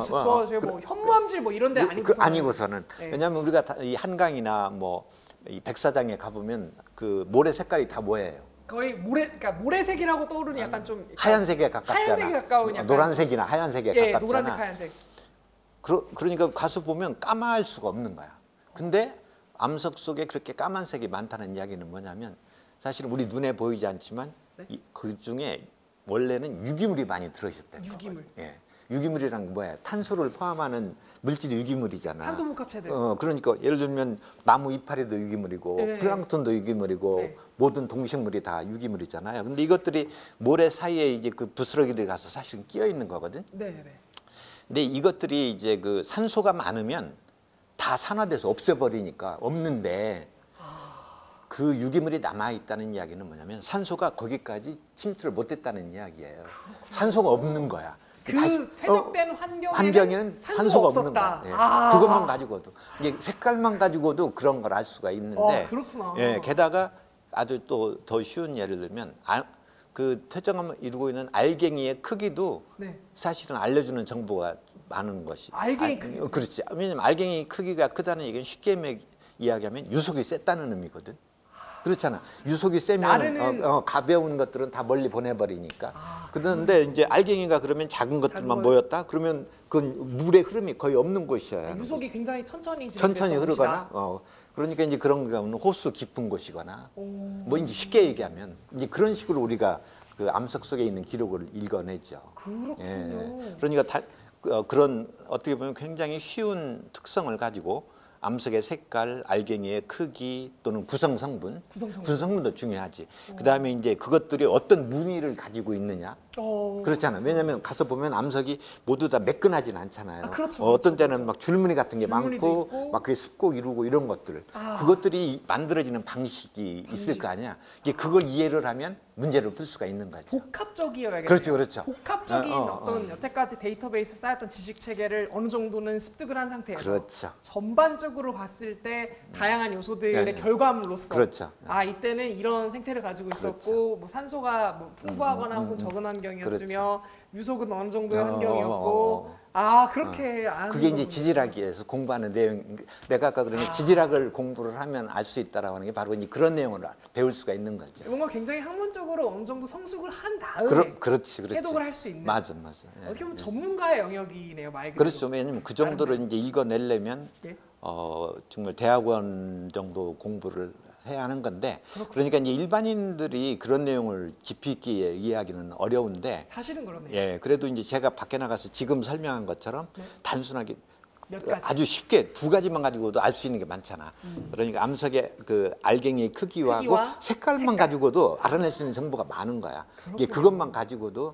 Speaker 1: 뭐 현무암질 뭐 이런 데 아니고서는.
Speaker 2: 아니고서는.
Speaker 1: 네.
Speaker 2: 왜냐하면 우리가 이 한강이나 뭐 이 백사장에 가보면 그 모래 색깔이 다 뭐예요?
Speaker 1: 거의 그러니까 모래색이라고 떠오르는 약간 좀
Speaker 2: 하얀색에 가깝잖아.
Speaker 1: 하얀색에 가까운 약간
Speaker 2: 노란색이나 하얀색에
Speaker 1: 예,
Speaker 2: 가깝잖아.
Speaker 1: 노란색, 하얀색.
Speaker 2: 그러니까 가서 보면 까마할 수가 없는 거야. 근데 암석 속에 그렇게 까만색이 많다는 이야기는 뭐냐면 사실은 우리 눈에 보이지 않지만
Speaker 1: 네?
Speaker 2: 그 중에 원래는 유기물이 많이 들어있었다는 거예요.
Speaker 1: 유기물.
Speaker 2: 예. 유기물이란 게 뭐야? 탄소를 포함하는 물질이 유기물이잖아.
Speaker 1: 탄소 목합체들.
Speaker 2: 그러니까 예를 들면 나무 이파리도 유기물이고
Speaker 1: 네.
Speaker 2: 플랑크톤도 유기물이고
Speaker 1: 네.
Speaker 2: 모든 동식물이 다 유기물이잖아요. 근데 이것들이 모래 사이에 이제 그 부스러기들이 가서 사실은 끼어 있는 거거든.
Speaker 1: 네.
Speaker 2: 근데 이것들이 이제 그 산소가 많으면 다 산화돼서 없애버리니까 없는데 그 유기물이 남아 있다는 이야기는 뭐냐면 산소가 거기까지 침투를 못했다는 이야기예요. 산소가 없는 거야.
Speaker 1: 그
Speaker 2: 다시-
Speaker 1: 퇴적된
Speaker 2: 환경에는 산소가 없는
Speaker 1: 없었다.
Speaker 2: 거야. 예.
Speaker 1: 아.
Speaker 2: 그것만 가지고도 이게 색깔만 가지고도 그런 걸 알 수가 있는데.
Speaker 1: 그렇구나.
Speaker 2: 예, 게다가 아주 또 더 쉬운 예를 들면 그 퇴적암을 이루고 있는 알갱이의 크기도
Speaker 1: 네.
Speaker 2: 사실은 알려주는 정보가 많은 것이.
Speaker 1: 알갱이 크기.
Speaker 2: 그렇지. 왜냐면 알갱이 크기가 크다는 얘기는 쉽게 이야기하면 유속이 셌다는 의미거든. 그렇잖아. 유속이 세면
Speaker 1: 나르는-
Speaker 2: 가벼운 것들은 다 멀리 보내버리니까. 그런데 이제 알갱이가 그러면 작은 것들만 모였다? 그러면 그건 물의 흐름이 거의 없는 곳이야.
Speaker 1: 유속이 굉장히 천천히
Speaker 2: 흐르거나. 그러니까 이제 그런 경우는 호수 깊은 곳이거나. 뭐 이제 쉽게 얘기하면 이제 그런 식으로 우리가 그 암석 속에 있는 기록을 읽어내죠.
Speaker 1: 그렇군요.
Speaker 2: 그러니까 그런 어떻게 보면 굉장히 쉬운 특성을 가지고 암석의 색깔, 알갱이의 크기 또는 구성 성분도 중요하지. 그다음에 이제 그것들이 어떤 무늬를 가지고 있느냐. 그렇잖아. 왜냐하면 가서 보면 암석이 모두 다 매끈하진 않잖아요.
Speaker 1: 그렇죠.
Speaker 2: 어떤 때는 막 줄무늬 같은 게
Speaker 1: 줄무늬도
Speaker 2: 많고
Speaker 1: 있고.
Speaker 2: 막 그게 습고 이루고 이런 것들. 그것들이 만들어지는 방식이 있을 거 아니야. 이제 그걸 이해를 하면 문제를 풀 수가 있는 거죠.
Speaker 1: 복합적이어야겠네요.
Speaker 2: 그렇죠.
Speaker 1: 복합적인 어떤 여태까지 데이터베이스 쌓였던 지식 체계를 어느 정도는 습득을 한 상태에서
Speaker 2: 그렇죠.
Speaker 1: 전반적으로 봤을 때 다양한 요소들의
Speaker 2: 네.
Speaker 1: 결과물로서
Speaker 2: 그렇죠.
Speaker 1: 이때는 이런 생태를 가지고 있었고 뭐 산소가 뭐 풍부하거나 혹은 적은 환경이었으며 유속은 어느 정도의 환경이었고 그렇게 아는
Speaker 2: 그게 이제
Speaker 1: 거군요.
Speaker 2: 지질학에서 공부하는 내용. 내가 아까 그러면 지질학을 공부를 하면 알 수 있다라고 하는 게 바로 이제 그런 내용을 배울 수가 있는 거죠.
Speaker 1: 뭔가 굉장히 학문적으로 어느 정도 성숙을 한 다음에
Speaker 2: 그렇지.
Speaker 1: 해독을 할 수 있는
Speaker 2: 맞아. 예.
Speaker 1: 어떻게 보면 전문가의 영역이네요, 말 그대로.
Speaker 2: 그렇죠. 왜냐면 그 정도를 이제 읽어내려면
Speaker 1: 예.
Speaker 2: 정말 대학원 정도 공부를 해야 하는 건데, 그러니까 이제 일반인들이 그런 내용을 깊이 있게 이해하기는 어려운데,
Speaker 1: 사실은 그러네요.
Speaker 2: 예, 그래도 이제 제가 밖에 나가서 지금 설명한 것처럼 단순하게
Speaker 1: 몇 가지.
Speaker 2: 아주 쉽게 두 가지만 가지고도 알 수 있는 게 많잖아. 그러니까 암석의 그 알갱이의 크기와 색깔만 가지고도 알아낼 수 있는 정보가 많은 거야. 이게 그것만 가지고도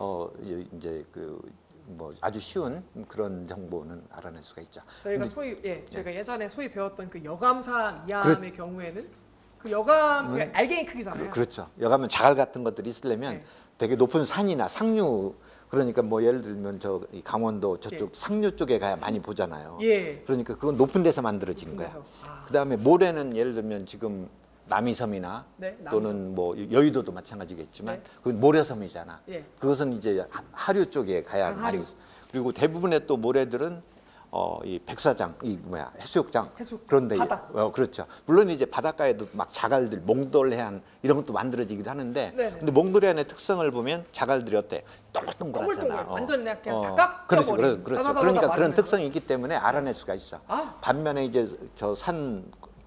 Speaker 2: 이제 그 뭐 아주 쉬운 그런 정보는 알아낼 수가 있죠.
Speaker 1: 저희가 저희가 예전에 소위 배웠던 그 여감사 이암의 경우에는 그 여감 그 알갱이 크기잖아요.
Speaker 2: 그렇죠. 여감은 자갈 같은 것들이 있으려면 되게 높은 산이나 상류, 그러니까 뭐 예를 들면 저 강원도 저쪽 상류 쪽에 가야 많이 보잖아요. 그러니까 그건 높은 데서 만들어지는 거야. 그다음에 모래는 예를 들면 지금 남이섬이나 또는 뭐 여의도도 마찬가지겠지만 그건 모래섬이잖아. 그것은 이제 하류 쪽에 가야 많이. 그리고 대부분의 또 모래들은 이 백사장, 이 뭐야 해수욕장,
Speaker 1: 해수욕장,
Speaker 2: 그런데
Speaker 1: 바다.
Speaker 2: 그렇죠. 물론 이제 바닷가에도 막 자갈들, 몽돌해안 이런 것도 만들어지기도 하는데,
Speaker 1: 네네.
Speaker 2: 근데 몽돌해안의 특성을 보면 자갈들이 어때? 동글동글하잖아.
Speaker 1: 동글동글. 완전 그냥 다
Speaker 2: 그렇지,
Speaker 1: 깎여버린.
Speaker 2: 그렇죠.
Speaker 1: 다다다다다
Speaker 2: 그러니까 그런
Speaker 1: 맞으면서.
Speaker 2: 특성이 있기 때문에 알아낼 수가 있어.
Speaker 1: 아.
Speaker 2: 반면에 이제 저 산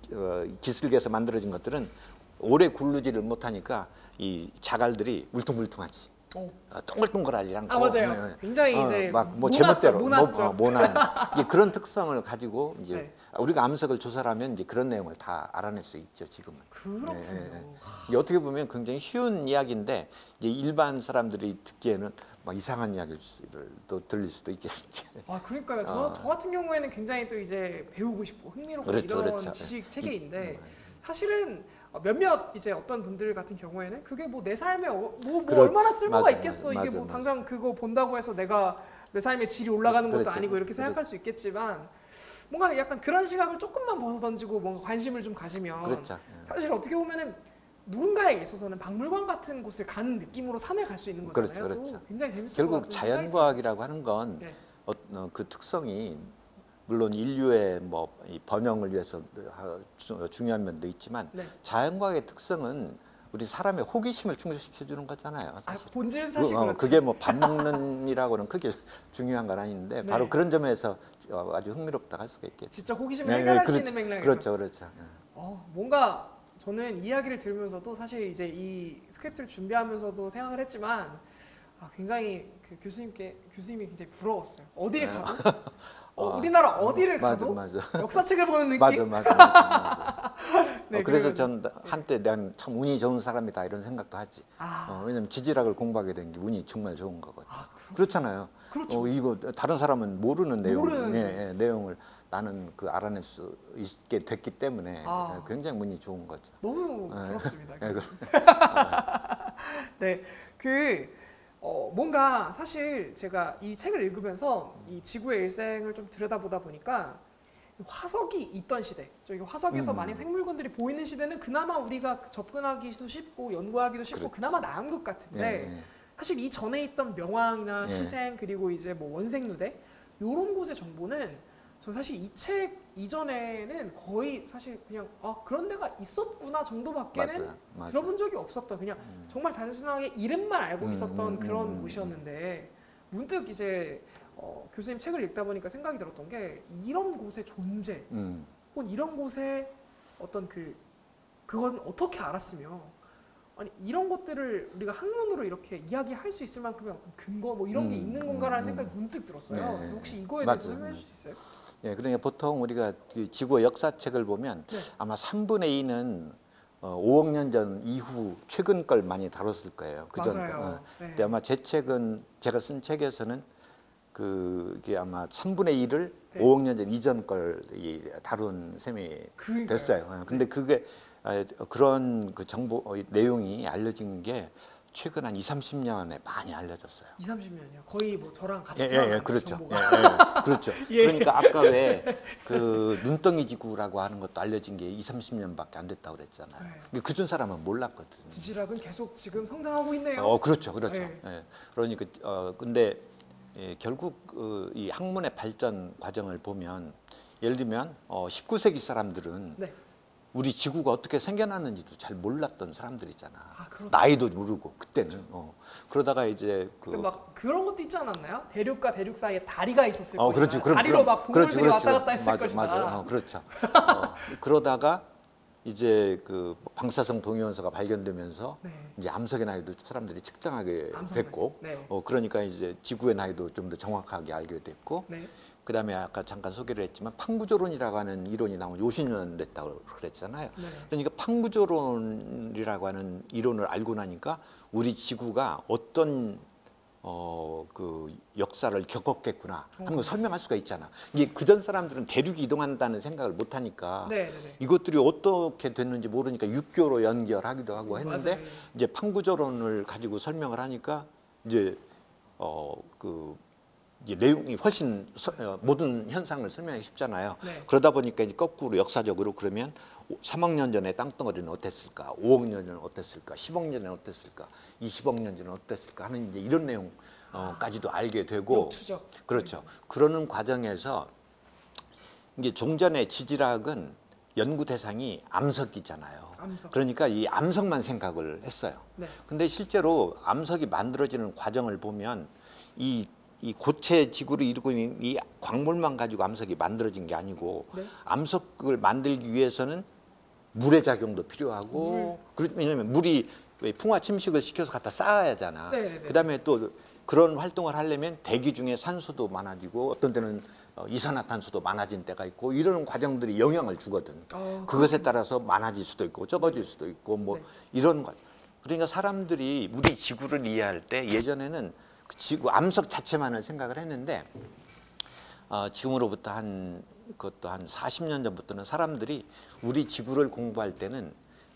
Speaker 2: 기슭에서 만들어진 것들은 오래 굴르지를 못하니까 이 자갈들이 울퉁불퉁하지.
Speaker 1: 오.
Speaker 2: 동글동글하지 않고.
Speaker 1: 아 맞아요. 굉장히 이제
Speaker 2: 막뭐
Speaker 1: 모났죠,
Speaker 2: 제멋대로
Speaker 1: 모났죠.
Speaker 2: 모난 이게 그런 특성을 가지고 이제
Speaker 1: 네.
Speaker 2: 우리가 암석을 조사하면 이제 그런 내용을 다 알아낼 수 있죠 지금은.
Speaker 1: 그렇군요.
Speaker 2: 이게 어떻게 보면 굉장히 쉬운 이야기인데 이제 일반 사람들이 듣기에는 막 이상한 이야기를 또 들릴 수도 있겠지.
Speaker 1: 아 그러니까요. 저 같은 경우에는 굉장히 또 이제 배우고 싶고 흥미롭고
Speaker 2: 그렇죠,
Speaker 1: 이런
Speaker 2: 그렇죠.
Speaker 1: 지식 체계인데 사실은 몇몇 이제 어떤 분들 같은 경우에는 그게 뭐 내 삶에 뭐
Speaker 2: 그렇지.
Speaker 1: 얼마나 쓸모가
Speaker 2: 맞아,
Speaker 1: 있겠어.
Speaker 2: 맞아,
Speaker 1: 이게 뭐
Speaker 2: 맞아.
Speaker 1: 당장 그거 본다고 해서 내가 내 삶의 질이 올라가는 것도
Speaker 2: 그렇지.
Speaker 1: 아니고 이렇게 생각할
Speaker 2: 그렇지.
Speaker 1: 수 있겠지만 뭔가 약간 그런 시각을 조금만 벗어던지고 뭔가 관심을 좀 가지면
Speaker 2: 그렇죠.
Speaker 1: 사실 어떻게 보면은 누군가에게 있어서는 박물관 같은 곳을 가는 느낌으로 산을 갈 수 있는 거잖아요.
Speaker 2: 그렇죠, 그렇죠.
Speaker 1: 또 굉장히 재밌을 것
Speaker 2: 결국
Speaker 1: 같은
Speaker 2: 자연과학이라고 하는 건
Speaker 1: 네.
Speaker 2: 그 특성이 물론 인류의 뭐 이 번영을 위해서 중요한 면도 있지만
Speaker 1: 네.
Speaker 2: 자연과학의 특성은 우리 사람의 호기심을 충족시켜 주는 거잖아요.
Speaker 1: 아,
Speaker 2: 사실.
Speaker 1: 본질은 사실 그렇죠.
Speaker 2: 그게 뭐 밥 먹는이라고는 크게 중요한 건 아닌데
Speaker 1: 네.
Speaker 2: 바로 그런 점에서 아주 흥미롭다 할 수가 있겠죠.
Speaker 1: 진짜 호기심을 해결할 수 있는 맥락이죠.
Speaker 2: 그렇죠, 그렇죠.
Speaker 1: 뭔가 저는 이야기를 들으면서도 사실 이제 이 스크립트를 준비하면서도 생각을 했지만 굉장히 그 교수님이 굉장히 부러웠어요. 어딜 가도 우리나라 어디를 가도
Speaker 2: 맞아.
Speaker 1: 역사책을 보는 느낌.
Speaker 2: 맞아.
Speaker 1: 네,
Speaker 2: 그래서
Speaker 1: 그래가지고.
Speaker 2: 전 한때 난 참 운이 좋은 사람이다 이런 생각도 하지. 왜냐면 지질학을 공부하게 된 게 운이 정말 좋은 거거든. 그렇잖아요.
Speaker 1: 그렇죠.
Speaker 2: 이거 다른 사람은 모르는
Speaker 1: 모르는
Speaker 2: 내용을 나는 그 알아낼 수 있게 됐기 때문에 굉장히 운이 좋은 거죠.
Speaker 1: 너무 부럽습니다.
Speaker 2: 네,
Speaker 1: 네, 뭔가 사실 제가 이 책을 읽으면서 이 지구의 일생을 좀 들여다보다 보니까 화석이 있던 시대, 저기 화석에서 많은 생물군들이 보이는 시대는 그나마 우리가 접근하기도 쉽고 연구하기도 쉽고
Speaker 2: 그렇지.
Speaker 1: 그나마 나은 것 같은데
Speaker 2: 네.
Speaker 1: 사실 이 전에 있던 명왕이나
Speaker 2: 네.
Speaker 1: 시생 그리고 이제 뭐 원생누대 이런 곳의 정보는 저 사실 이 책 이전에는 거의 사실 그냥 그런 데가 있었구나 정도밖에는
Speaker 2: 맞아.
Speaker 1: 들어본 적이 없었던 그냥 정말 단순하게 이름만 알고 있었던 그런 곳이었는데 문득 이제 교수님 책을 읽다 보니까 생각이 들었던 게 이런 곳의 존재 혹은 이런 곳의 어떤 그건 어떻게 알았으며 아니 이런 것들을 우리가 학문으로 이렇게 이야기할 수 있을 만큼의 어떤 근거 뭐 이런 게 있는 건가라는 생각이 문득 들었어요.
Speaker 2: 네.
Speaker 1: 그래서 혹시 이거에 대해서 설명해 주실 수 있어요?
Speaker 2: 예, 그러니까 보통 우리가 그 지구의 역사책을 보면
Speaker 1: 네.
Speaker 2: 아마 3분의 2는 5억 년 전 이후 최근 걸 많이 다뤘을 거예요.
Speaker 1: 맞아요. 네.
Speaker 2: 근데 아마 제 책은 제가 쓴 책에서는 그게 아마 3분의 1을
Speaker 1: 네.
Speaker 2: 5억 년 전 이전 걸 다룬 셈이
Speaker 1: 그러니까요.
Speaker 2: 됐어요. 근데 그게 그런 그 정보 내용이 알려진 게 최근 한 2, 30년에 많이 알려졌어요.
Speaker 1: 2, 30년이요. 거의 뭐 저랑 같이
Speaker 2: 그렇죠.
Speaker 1: 정보가.
Speaker 2: 그렇죠.
Speaker 1: 예.
Speaker 2: 그러니까 아까 왜 그 눈덩이 지구라고 하는 것도 알려진 게 2, 30년밖에 안 됐다고 그랬잖아요.
Speaker 1: 네.
Speaker 2: 그전 사람은 몰랐거든.
Speaker 1: 지질학은 계속 지금 성장하고 있네요.
Speaker 2: 그렇죠.
Speaker 1: 네.
Speaker 2: 예. 그러니까 근데 결국 이 학문의 발전 과정을 보면 예를 들면 19세기 사람들은
Speaker 1: 네.
Speaker 2: 우리 지구가 어떻게 생겨났는지도 잘 몰랐던 사람들이잖아.
Speaker 1: 그렇죠.
Speaker 2: 나이도 모르고 그때는. 그러다가 이제
Speaker 1: 근데 막 그런 것도 있지 않았나요? 대륙과 대륙 사이에 다리가 있었을 것이다.
Speaker 2: 그렇죠.
Speaker 1: 다리로 막 동물들이 왔다 갔다 했을 것이다.
Speaker 2: 맞아. 그렇죠. 그러다가 이제 그 방사성 동위원소가 발견되면서
Speaker 1: 네.
Speaker 2: 이제 암석의 나이도 사람들이 측정하게 됐고,
Speaker 1: 네.
Speaker 2: 그러니까 이제 지구의 나이도 좀 더 정확하게 알게 됐고,
Speaker 1: 네.
Speaker 2: 그다음에 아까 잠깐 소개를 했지만 팡구조론이라고 하는 이론이 나온 50년 됐다고 그랬잖아요.
Speaker 1: 네.
Speaker 2: 그러니까 팡구조론이라고 하는 이론을 알고 나니까 우리 지구가 어떤 그 역사를 겪었겠구나 하는 걸 설명할 수가 있잖아. 이게 그전 사람들은 대륙이 이동한다는 생각을 못 하니까
Speaker 1: 네.
Speaker 2: 이것들이 어떻게 됐는지 모르니까 육교로 연결하기도 하고 했는데
Speaker 1: 맞아요.
Speaker 2: 이제 팡구조론을 가지고 설명을 하니까 이제 이제 내용이 훨씬 모든 현상을 설명하기 쉽잖아요.
Speaker 1: 네.
Speaker 2: 그러다 보니까 이제 거꾸로 역사적으로 그러면 3억 년 전에 땅덩어리는 어땠을까? 5억 년 전에 어땠을까? 10억 년 전에 어땠을까? 20억 년 전에 어땠을까? 하는 이제 이런 내용까지도 알게 되고
Speaker 1: 역추적.
Speaker 2: 그렇죠. 그러는 과정에서 이게 종전의 지질학은 연구 대상이 암석이잖아요.
Speaker 1: 암석.
Speaker 2: 그러니까 이 암석만 생각을 했어요.
Speaker 1: 네.
Speaker 2: 근데 실제로 암석이 만들어지는 과정을 보면 이 고체 지구를 이루고 있는 이 광물만 가지고 암석이 만들어진 게 아니고
Speaker 1: 네.
Speaker 2: 암석을 만들기 위해서는 물의 작용도 필요하고 왜냐하면 물이 풍화 침식을 시켜서 갖다 쌓아야 하잖아.
Speaker 1: 네네네.
Speaker 2: 그다음에 또 그런 활동을 하려면 대기 중에 산소도 많아지고 어떤 때는 이산화탄소도 많아진 때가 있고 이런 과정들이 영향을 주거든. 그것에 따라서 많아질 수도 있고 적어질 수도 있고 뭐
Speaker 1: 네.
Speaker 2: 이런 것. 그러니까 사람들이 우리 지구를 이해할 때 예전에는 그 지구 암석 자체만을 생각을 했는데 지금으로부터 그것도 한 40년 전부터는 사람들이 우리 지구를 공부할 때는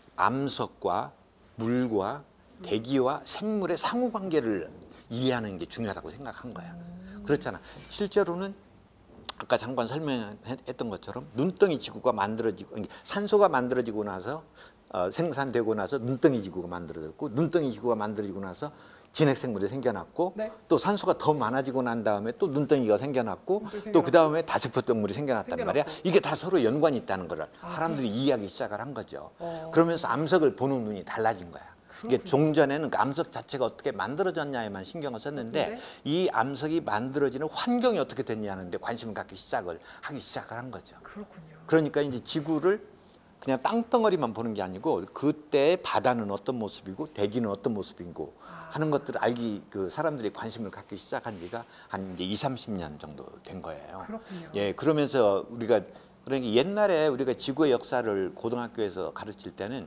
Speaker 2: 암석과 물과 대기와 생물의 상호관계를 이해하는 게 중요하다고 생각한 거야. 그렇잖아. 실제로는 아까 잠깐 설명했던 것처럼 눈덩이 지구가 만들어지고 산소가 만들어지고 나서 생산되고 나서 눈덩이 지구가 만들어졌고 눈덩이 지구가 만들어지고 나서 진핵생물이 생겨났고
Speaker 1: 네.
Speaker 2: 또 산소가 더 많아지고 난 다음에 또 눈덩이가 생겨났고
Speaker 1: 눈덩이
Speaker 2: 또 그 다음에 다세포동물이 생겨났단 말이야.
Speaker 1: 생겨났고.
Speaker 2: 이게 다 서로 연관이 있다는 걸 사람들이 이해하기 시작을 한 거죠. 그러면서 암석을 보는 눈이 달라진 거야. 이게 종전에는 그 암석 자체가 어떻게 만들어졌냐에만 신경을 썼는데 이 암석이 만들어지는 환경이 어떻게 됐냐는데 관심을 갖기 하기 시작을 한 거죠.
Speaker 1: 그렇군요.
Speaker 2: 그러니까 이제 지구를 그냥 땅덩어리만 보는 게 아니고 그때 바다는 어떤 모습이고 대기는 어떤 모습이고 하는 것들을 그 사람들이 관심을 갖기 시작한 지가 한 이제 20-30년 정도 된 거예요.
Speaker 1: 그렇군요.
Speaker 2: 예, 그러면서 그러니까 옛날에 우리가 지구의 역사를 고등학교에서 가르칠 때는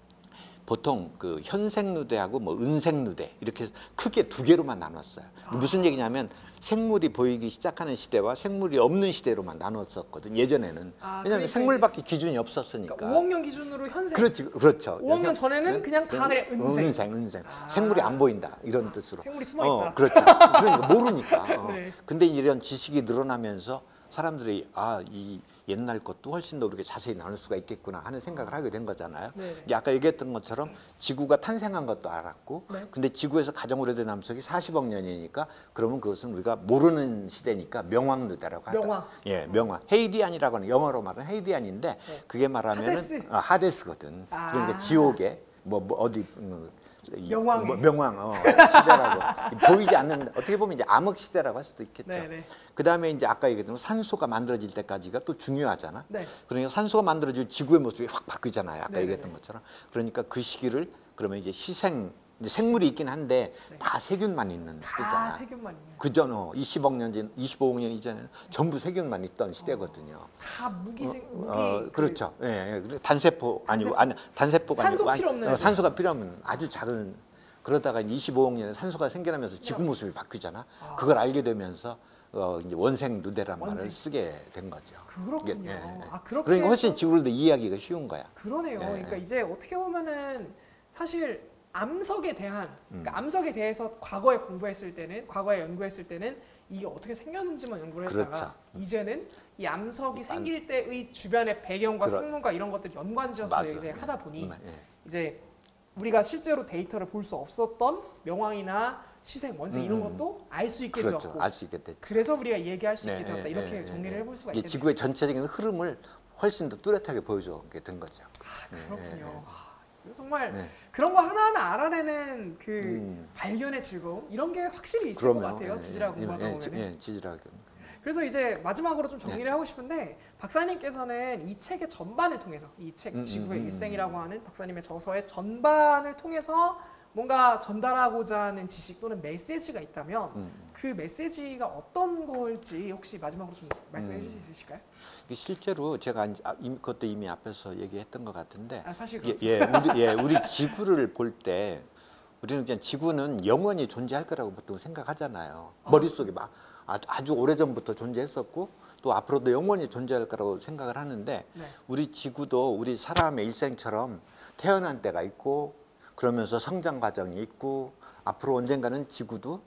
Speaker 2: 보통 그 현생누대하고 뭐 은생누대 이렇게 크게 두 개로만 나눴어요. 무슨 얘기냐면 생물이 보이기 시작하는 시대와 생물이 없는 시대로만 나눴었거든 예전에는. 왜냐하면
Speaker 1: 그러니까
Speaker 2: 생물밖에 기준이 없었으니까.
Speaker 1: 그러니까 5억년 기준으로 현생.
Speaker 2: 그렇죠.
Speaker 1: 5억년 전에는 그냥 다 그냥 은생.
Speaker 2: 생물이 안 보인다 이런 뜻으로.
Speaker 1: 생물이 숨어있다.
Speaker 2: 그렇죠. 그러니까 모르니까.
Speaker 1: 네.
Speaker 2: 근데 이런 지식이 늘어나면서 사람들이 이 옛날 것도 훨씬 더 우리가 자세히 나눌 수가 있겠구나 하는 생각을 하게 된 거잖아요.
Speaker 1: 네.
Speaker 2: 이제 아까 얘기했던 것처럼 지구가 탄생한 것도 알았고
Speaker 1: 네.
Speaker 2: 근데 지구에서 가장 오래된 암석이 40억 년이니까 그러면 그것은 우리가 모르는 시대니까 명왕누대라고 하다.
Speaker 1: 명왕.
Speaker 2: 예, 명왕. 헤이디안이라고 하는 영어로 말하는 헤이디안인데 그게 말하면은
Speaker 1: 하데스.
Speaker 2: 하데스거든. 그러니까 지옥에 어디
Speaker 1: 명왕의.
Speaker 2: 명왕 시대라고 보이지 않는 어떻게 보면 이제 암흑 시대라고 할 수도 있겠죠.
Speaker 1: 네네.
Speaker 2: 그 다음에 이제 아까 얘기했던 산소가 만들어질 때까지가 또 중요하잖아.
Speaker 1: 네.
Speaker 2: 그러니까 산소가 만들어질 지구의 모습이 확 바뀌잖아요. 아까
Speaker 1: 네네네.
Speaker 2: 얘기했던 것처럼. 그러니까 그 시기를 그러면 이제 이제 생물이 있긴 한데 다 세균만 있는 시대잖아.
Speaker 1: 세균만 있는.
Speaker 2: 그전 20억 년 전, 25억 년 이전에는 전부 세균만 있던 시대거든요.
Speaker 1: 다 무기.
Speaker 2: 그렇죠. 예. 단세포 아니고 단세포가
Speaker 1: 산소
Speaker 2: 아니고
Speaker 1: 필요 없는
Speaker 2: 산소가 필요 없는 아주 작은 그러다가 25억 년에 산소가 생겨나면서 지구 모습이 바뀌잖아. 그걸 알게 되면서 이제 원생 누대란 말을 쓰게 된 거죠.
Speaker 1: 그렇군요. 그렇게
Speaker 2: 그러니까 훨씬
Speaker 1: 해서-
Speaker 2: 지구를 더 이해하기가 쉬운 거야.
Speaker 1: 그러네요.
Speaker 2: 예.
Speaker 1: 그러니까 이제 어떻게 보면은 사실 암석에 대한 그러니까 암석에 대해서 과거에 연구했을 때는 이게 어떻게 생겼는지만 연구를 했다가
Speaker 2: 그렇죠.
Speaker 1: 이제는 이 암석이 생길 때의 주변의 배경과 생문과 이런 것들 연관지어서
Speaker 2: 맞아.
Speaker 1: 이제 하다 보니
Speaker 2: 예.
Speaker 1: 이제 우리가 실제로 데이터를 볼 수 없었던 명왕이나 시생, 원생 이런 것도 알 수 있게
Speaker 2: 그렇죠.
Speaker 1: 되었고
Speaker 2: 알 수 있게 됐죠.
Speaker 1: 그래서 우리가 얘기할 수
Speaker 2: 네,
Speaker 1: 있게 되었다 이렇게 정리를 해볼 수가
Speaker 2: 이게
Speaker 1: 있겠네요.
Speaker 2: 지구의 전체적인 흐름을 훨씬 더 뚜렷하게 보여주게 된 거죠.
Speaker 1: 그렇군요. 정말
Speaker 2: 네.
Speaker 1: 그런 거 하나하나 알아내는 그 발견의 즐거움 이런 게 확실히 있을 것 같아요. 지질학 공부하다 보면.
Speaker 2: 지질학.
Speaker 1: 그래서 이제 마지막으로 좀 정리를 하고 싶은데 박사님께서는 이 책의 전반을 통해서 이 책 지구의 일생이라고 하는 박사님의 저서의 전반을 통해서 뭔가 전달하고자 하는 지식 또는 메시지가 있다면 그 메시지가 어떤 걸지 혹시 마지막으로 좀 말씀해 주실 수 있으실까요?
Speaker 2: 실제로 제가 그것도 이미 앞에서 얘기했던 것 같은데
Speaker 1: 사실 그렇죠.
Speaker 2: 우리 지구를 볼 때 우리는 그냥 지구는 영원히 존재할 거라고 보통 생각하잖아요. 머릿속에 막 아주 오래전부터 존재했었고 또 앞으로도 영원히 존재할 거라고 생각을 하는데 우리 지구도 우리 사람의 일생처럼 태어난 때가 있고 그러면서 성장 과정이 있고 앞으로 언젠가는 지구도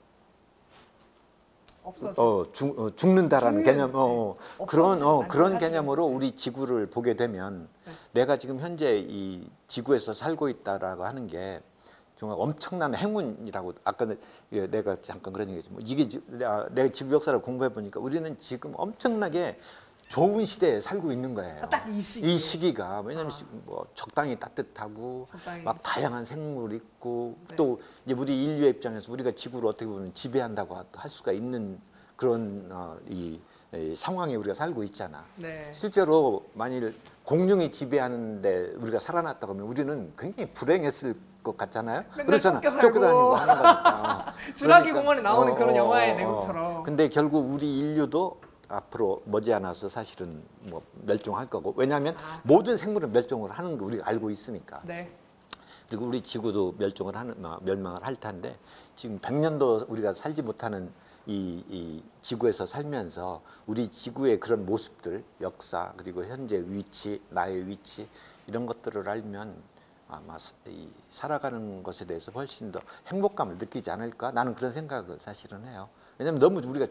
Speaker 2: 죽는다라는 개념 그런 개념으로 우리 지구를 보게 되면 내가 지금 현재 이 지구에서 살고 있다라고 하는 게 정말 엄청난 행운이라고 아까 내가 잠깐 그런 얘기했지만 이게 내가 지구 역사를 공부해 보니까 우리는 지금 엄청나게 좋은 시대에 살고 있는 거예요.
Speaker 1: 딱 이 시기.
Speaker 2: 이 시기가 왜냐하면 뭐 적당히 따뜻하고
Speaker 1: 적당히.
Speaker 2: 막 다양한 생물 있고
Speaker 1: 네.
Speaker 2: 또 이제 우리 인류의 입장에서 우리가 지구를 어떻게 보면 지배한다고 할 수가 있는 그런 이 상황에 우리가 살고 있잖아.
Speaker 1: 네.
Speaker 2: 실제로 만일 공룡이 지배하는데 우리가 살아났다 그러면 우리는 굉장히 불행했을 것 같잖아요.
Speaker 1: 맨날
Speaker 2: 그렇잖아.
Speaker 1: 쫓겨 살고.
Speaker 2: 쫓겨다니고 하는 거니까.
Speaker 1: 주라기
Speaker 2: 그러니까,
Speaker 1: 공원에 나오는 그런 영화의 내용처럼.
Speaker 2: 근데 결국 우리 인류도 앞으로 머지않아서 사실은 뭐 멸종할 거고 왜냐하면 모든 생물은 멸종을 하는 거 우리가 알고 있으니까.
Speaker 1: 네.
Speaker 2: 그리고 우리 지구도 멸망을 할 텐데 지금 100년도 우리가 살지 못하는 이 지구에서 살면서 우리 지구의 그런 모습들, 역사 그리고 현재 위치, 나의 위치 이런 것들을 알면 아마 살아가는 것에 대해서 훨씬 더 행복감을 느끼지 않을까? 나는 그런 생각을 사실은 해요. 왜냐하면 너무 우리가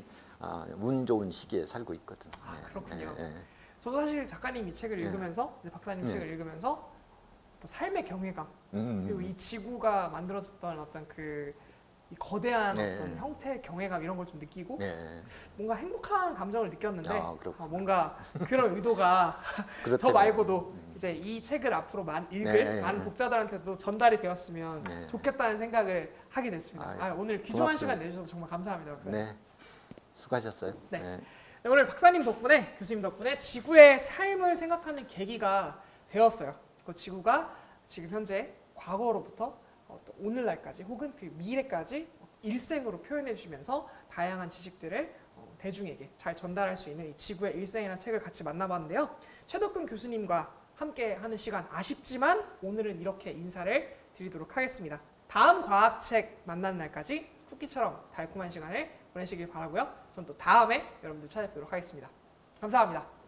Speaker 2: 운 좋은 시기에 살고 있거든.
Speaker 1: 그렇군요. 저도 사실 작가님 이 책을 읽으면서 이제 박사님 책을 읽으면서 또 삶의 경외감 그리고 이 지구가 만들어졌던 어떤 이 거대한 어떤 형태의 경외감 이런 걸 좀 느끼고 뭔가 행복한 감정을 느꼈는데 뭔가 그런 의도가 저 말고도 이제 이 책을 앞으로 읽을 많은 독자들한테도 전달이 되었으면 좋겠다는 생각을 하게 됐습니다. 오늘 귀중한 시간 내주셔서 정말 감사합니다, 박사님.
Speaker 2: 네, 수고하셨어요.
Speaker 1: 네, 오늘 박사님 덕분에 교수님 덕분에 지구의 삶을 생각하는 계기가 되었어요. 그 지구가 지금 현재 과거로부터 또 오늘날까지 혹은 그 미래까지 일생으로 표현해 주시면서 다양한 지식들을 대중에게 잘 전달할 수 있는 이 지구의 일생이라는 책을 같이 만나봤는데요. 최덕근 교수님과 함께 하는 시간 아쉽지만 오늘은 이렇게 인사를 드리도록 하겠습니다. 다음 과학책 만나는 날까지 쿠키처럼 달콤한 시간을 보내시길 바라고요. 전 또 다음에 여러분들 찾아뵙도록 하겠습니다. 감사합니다.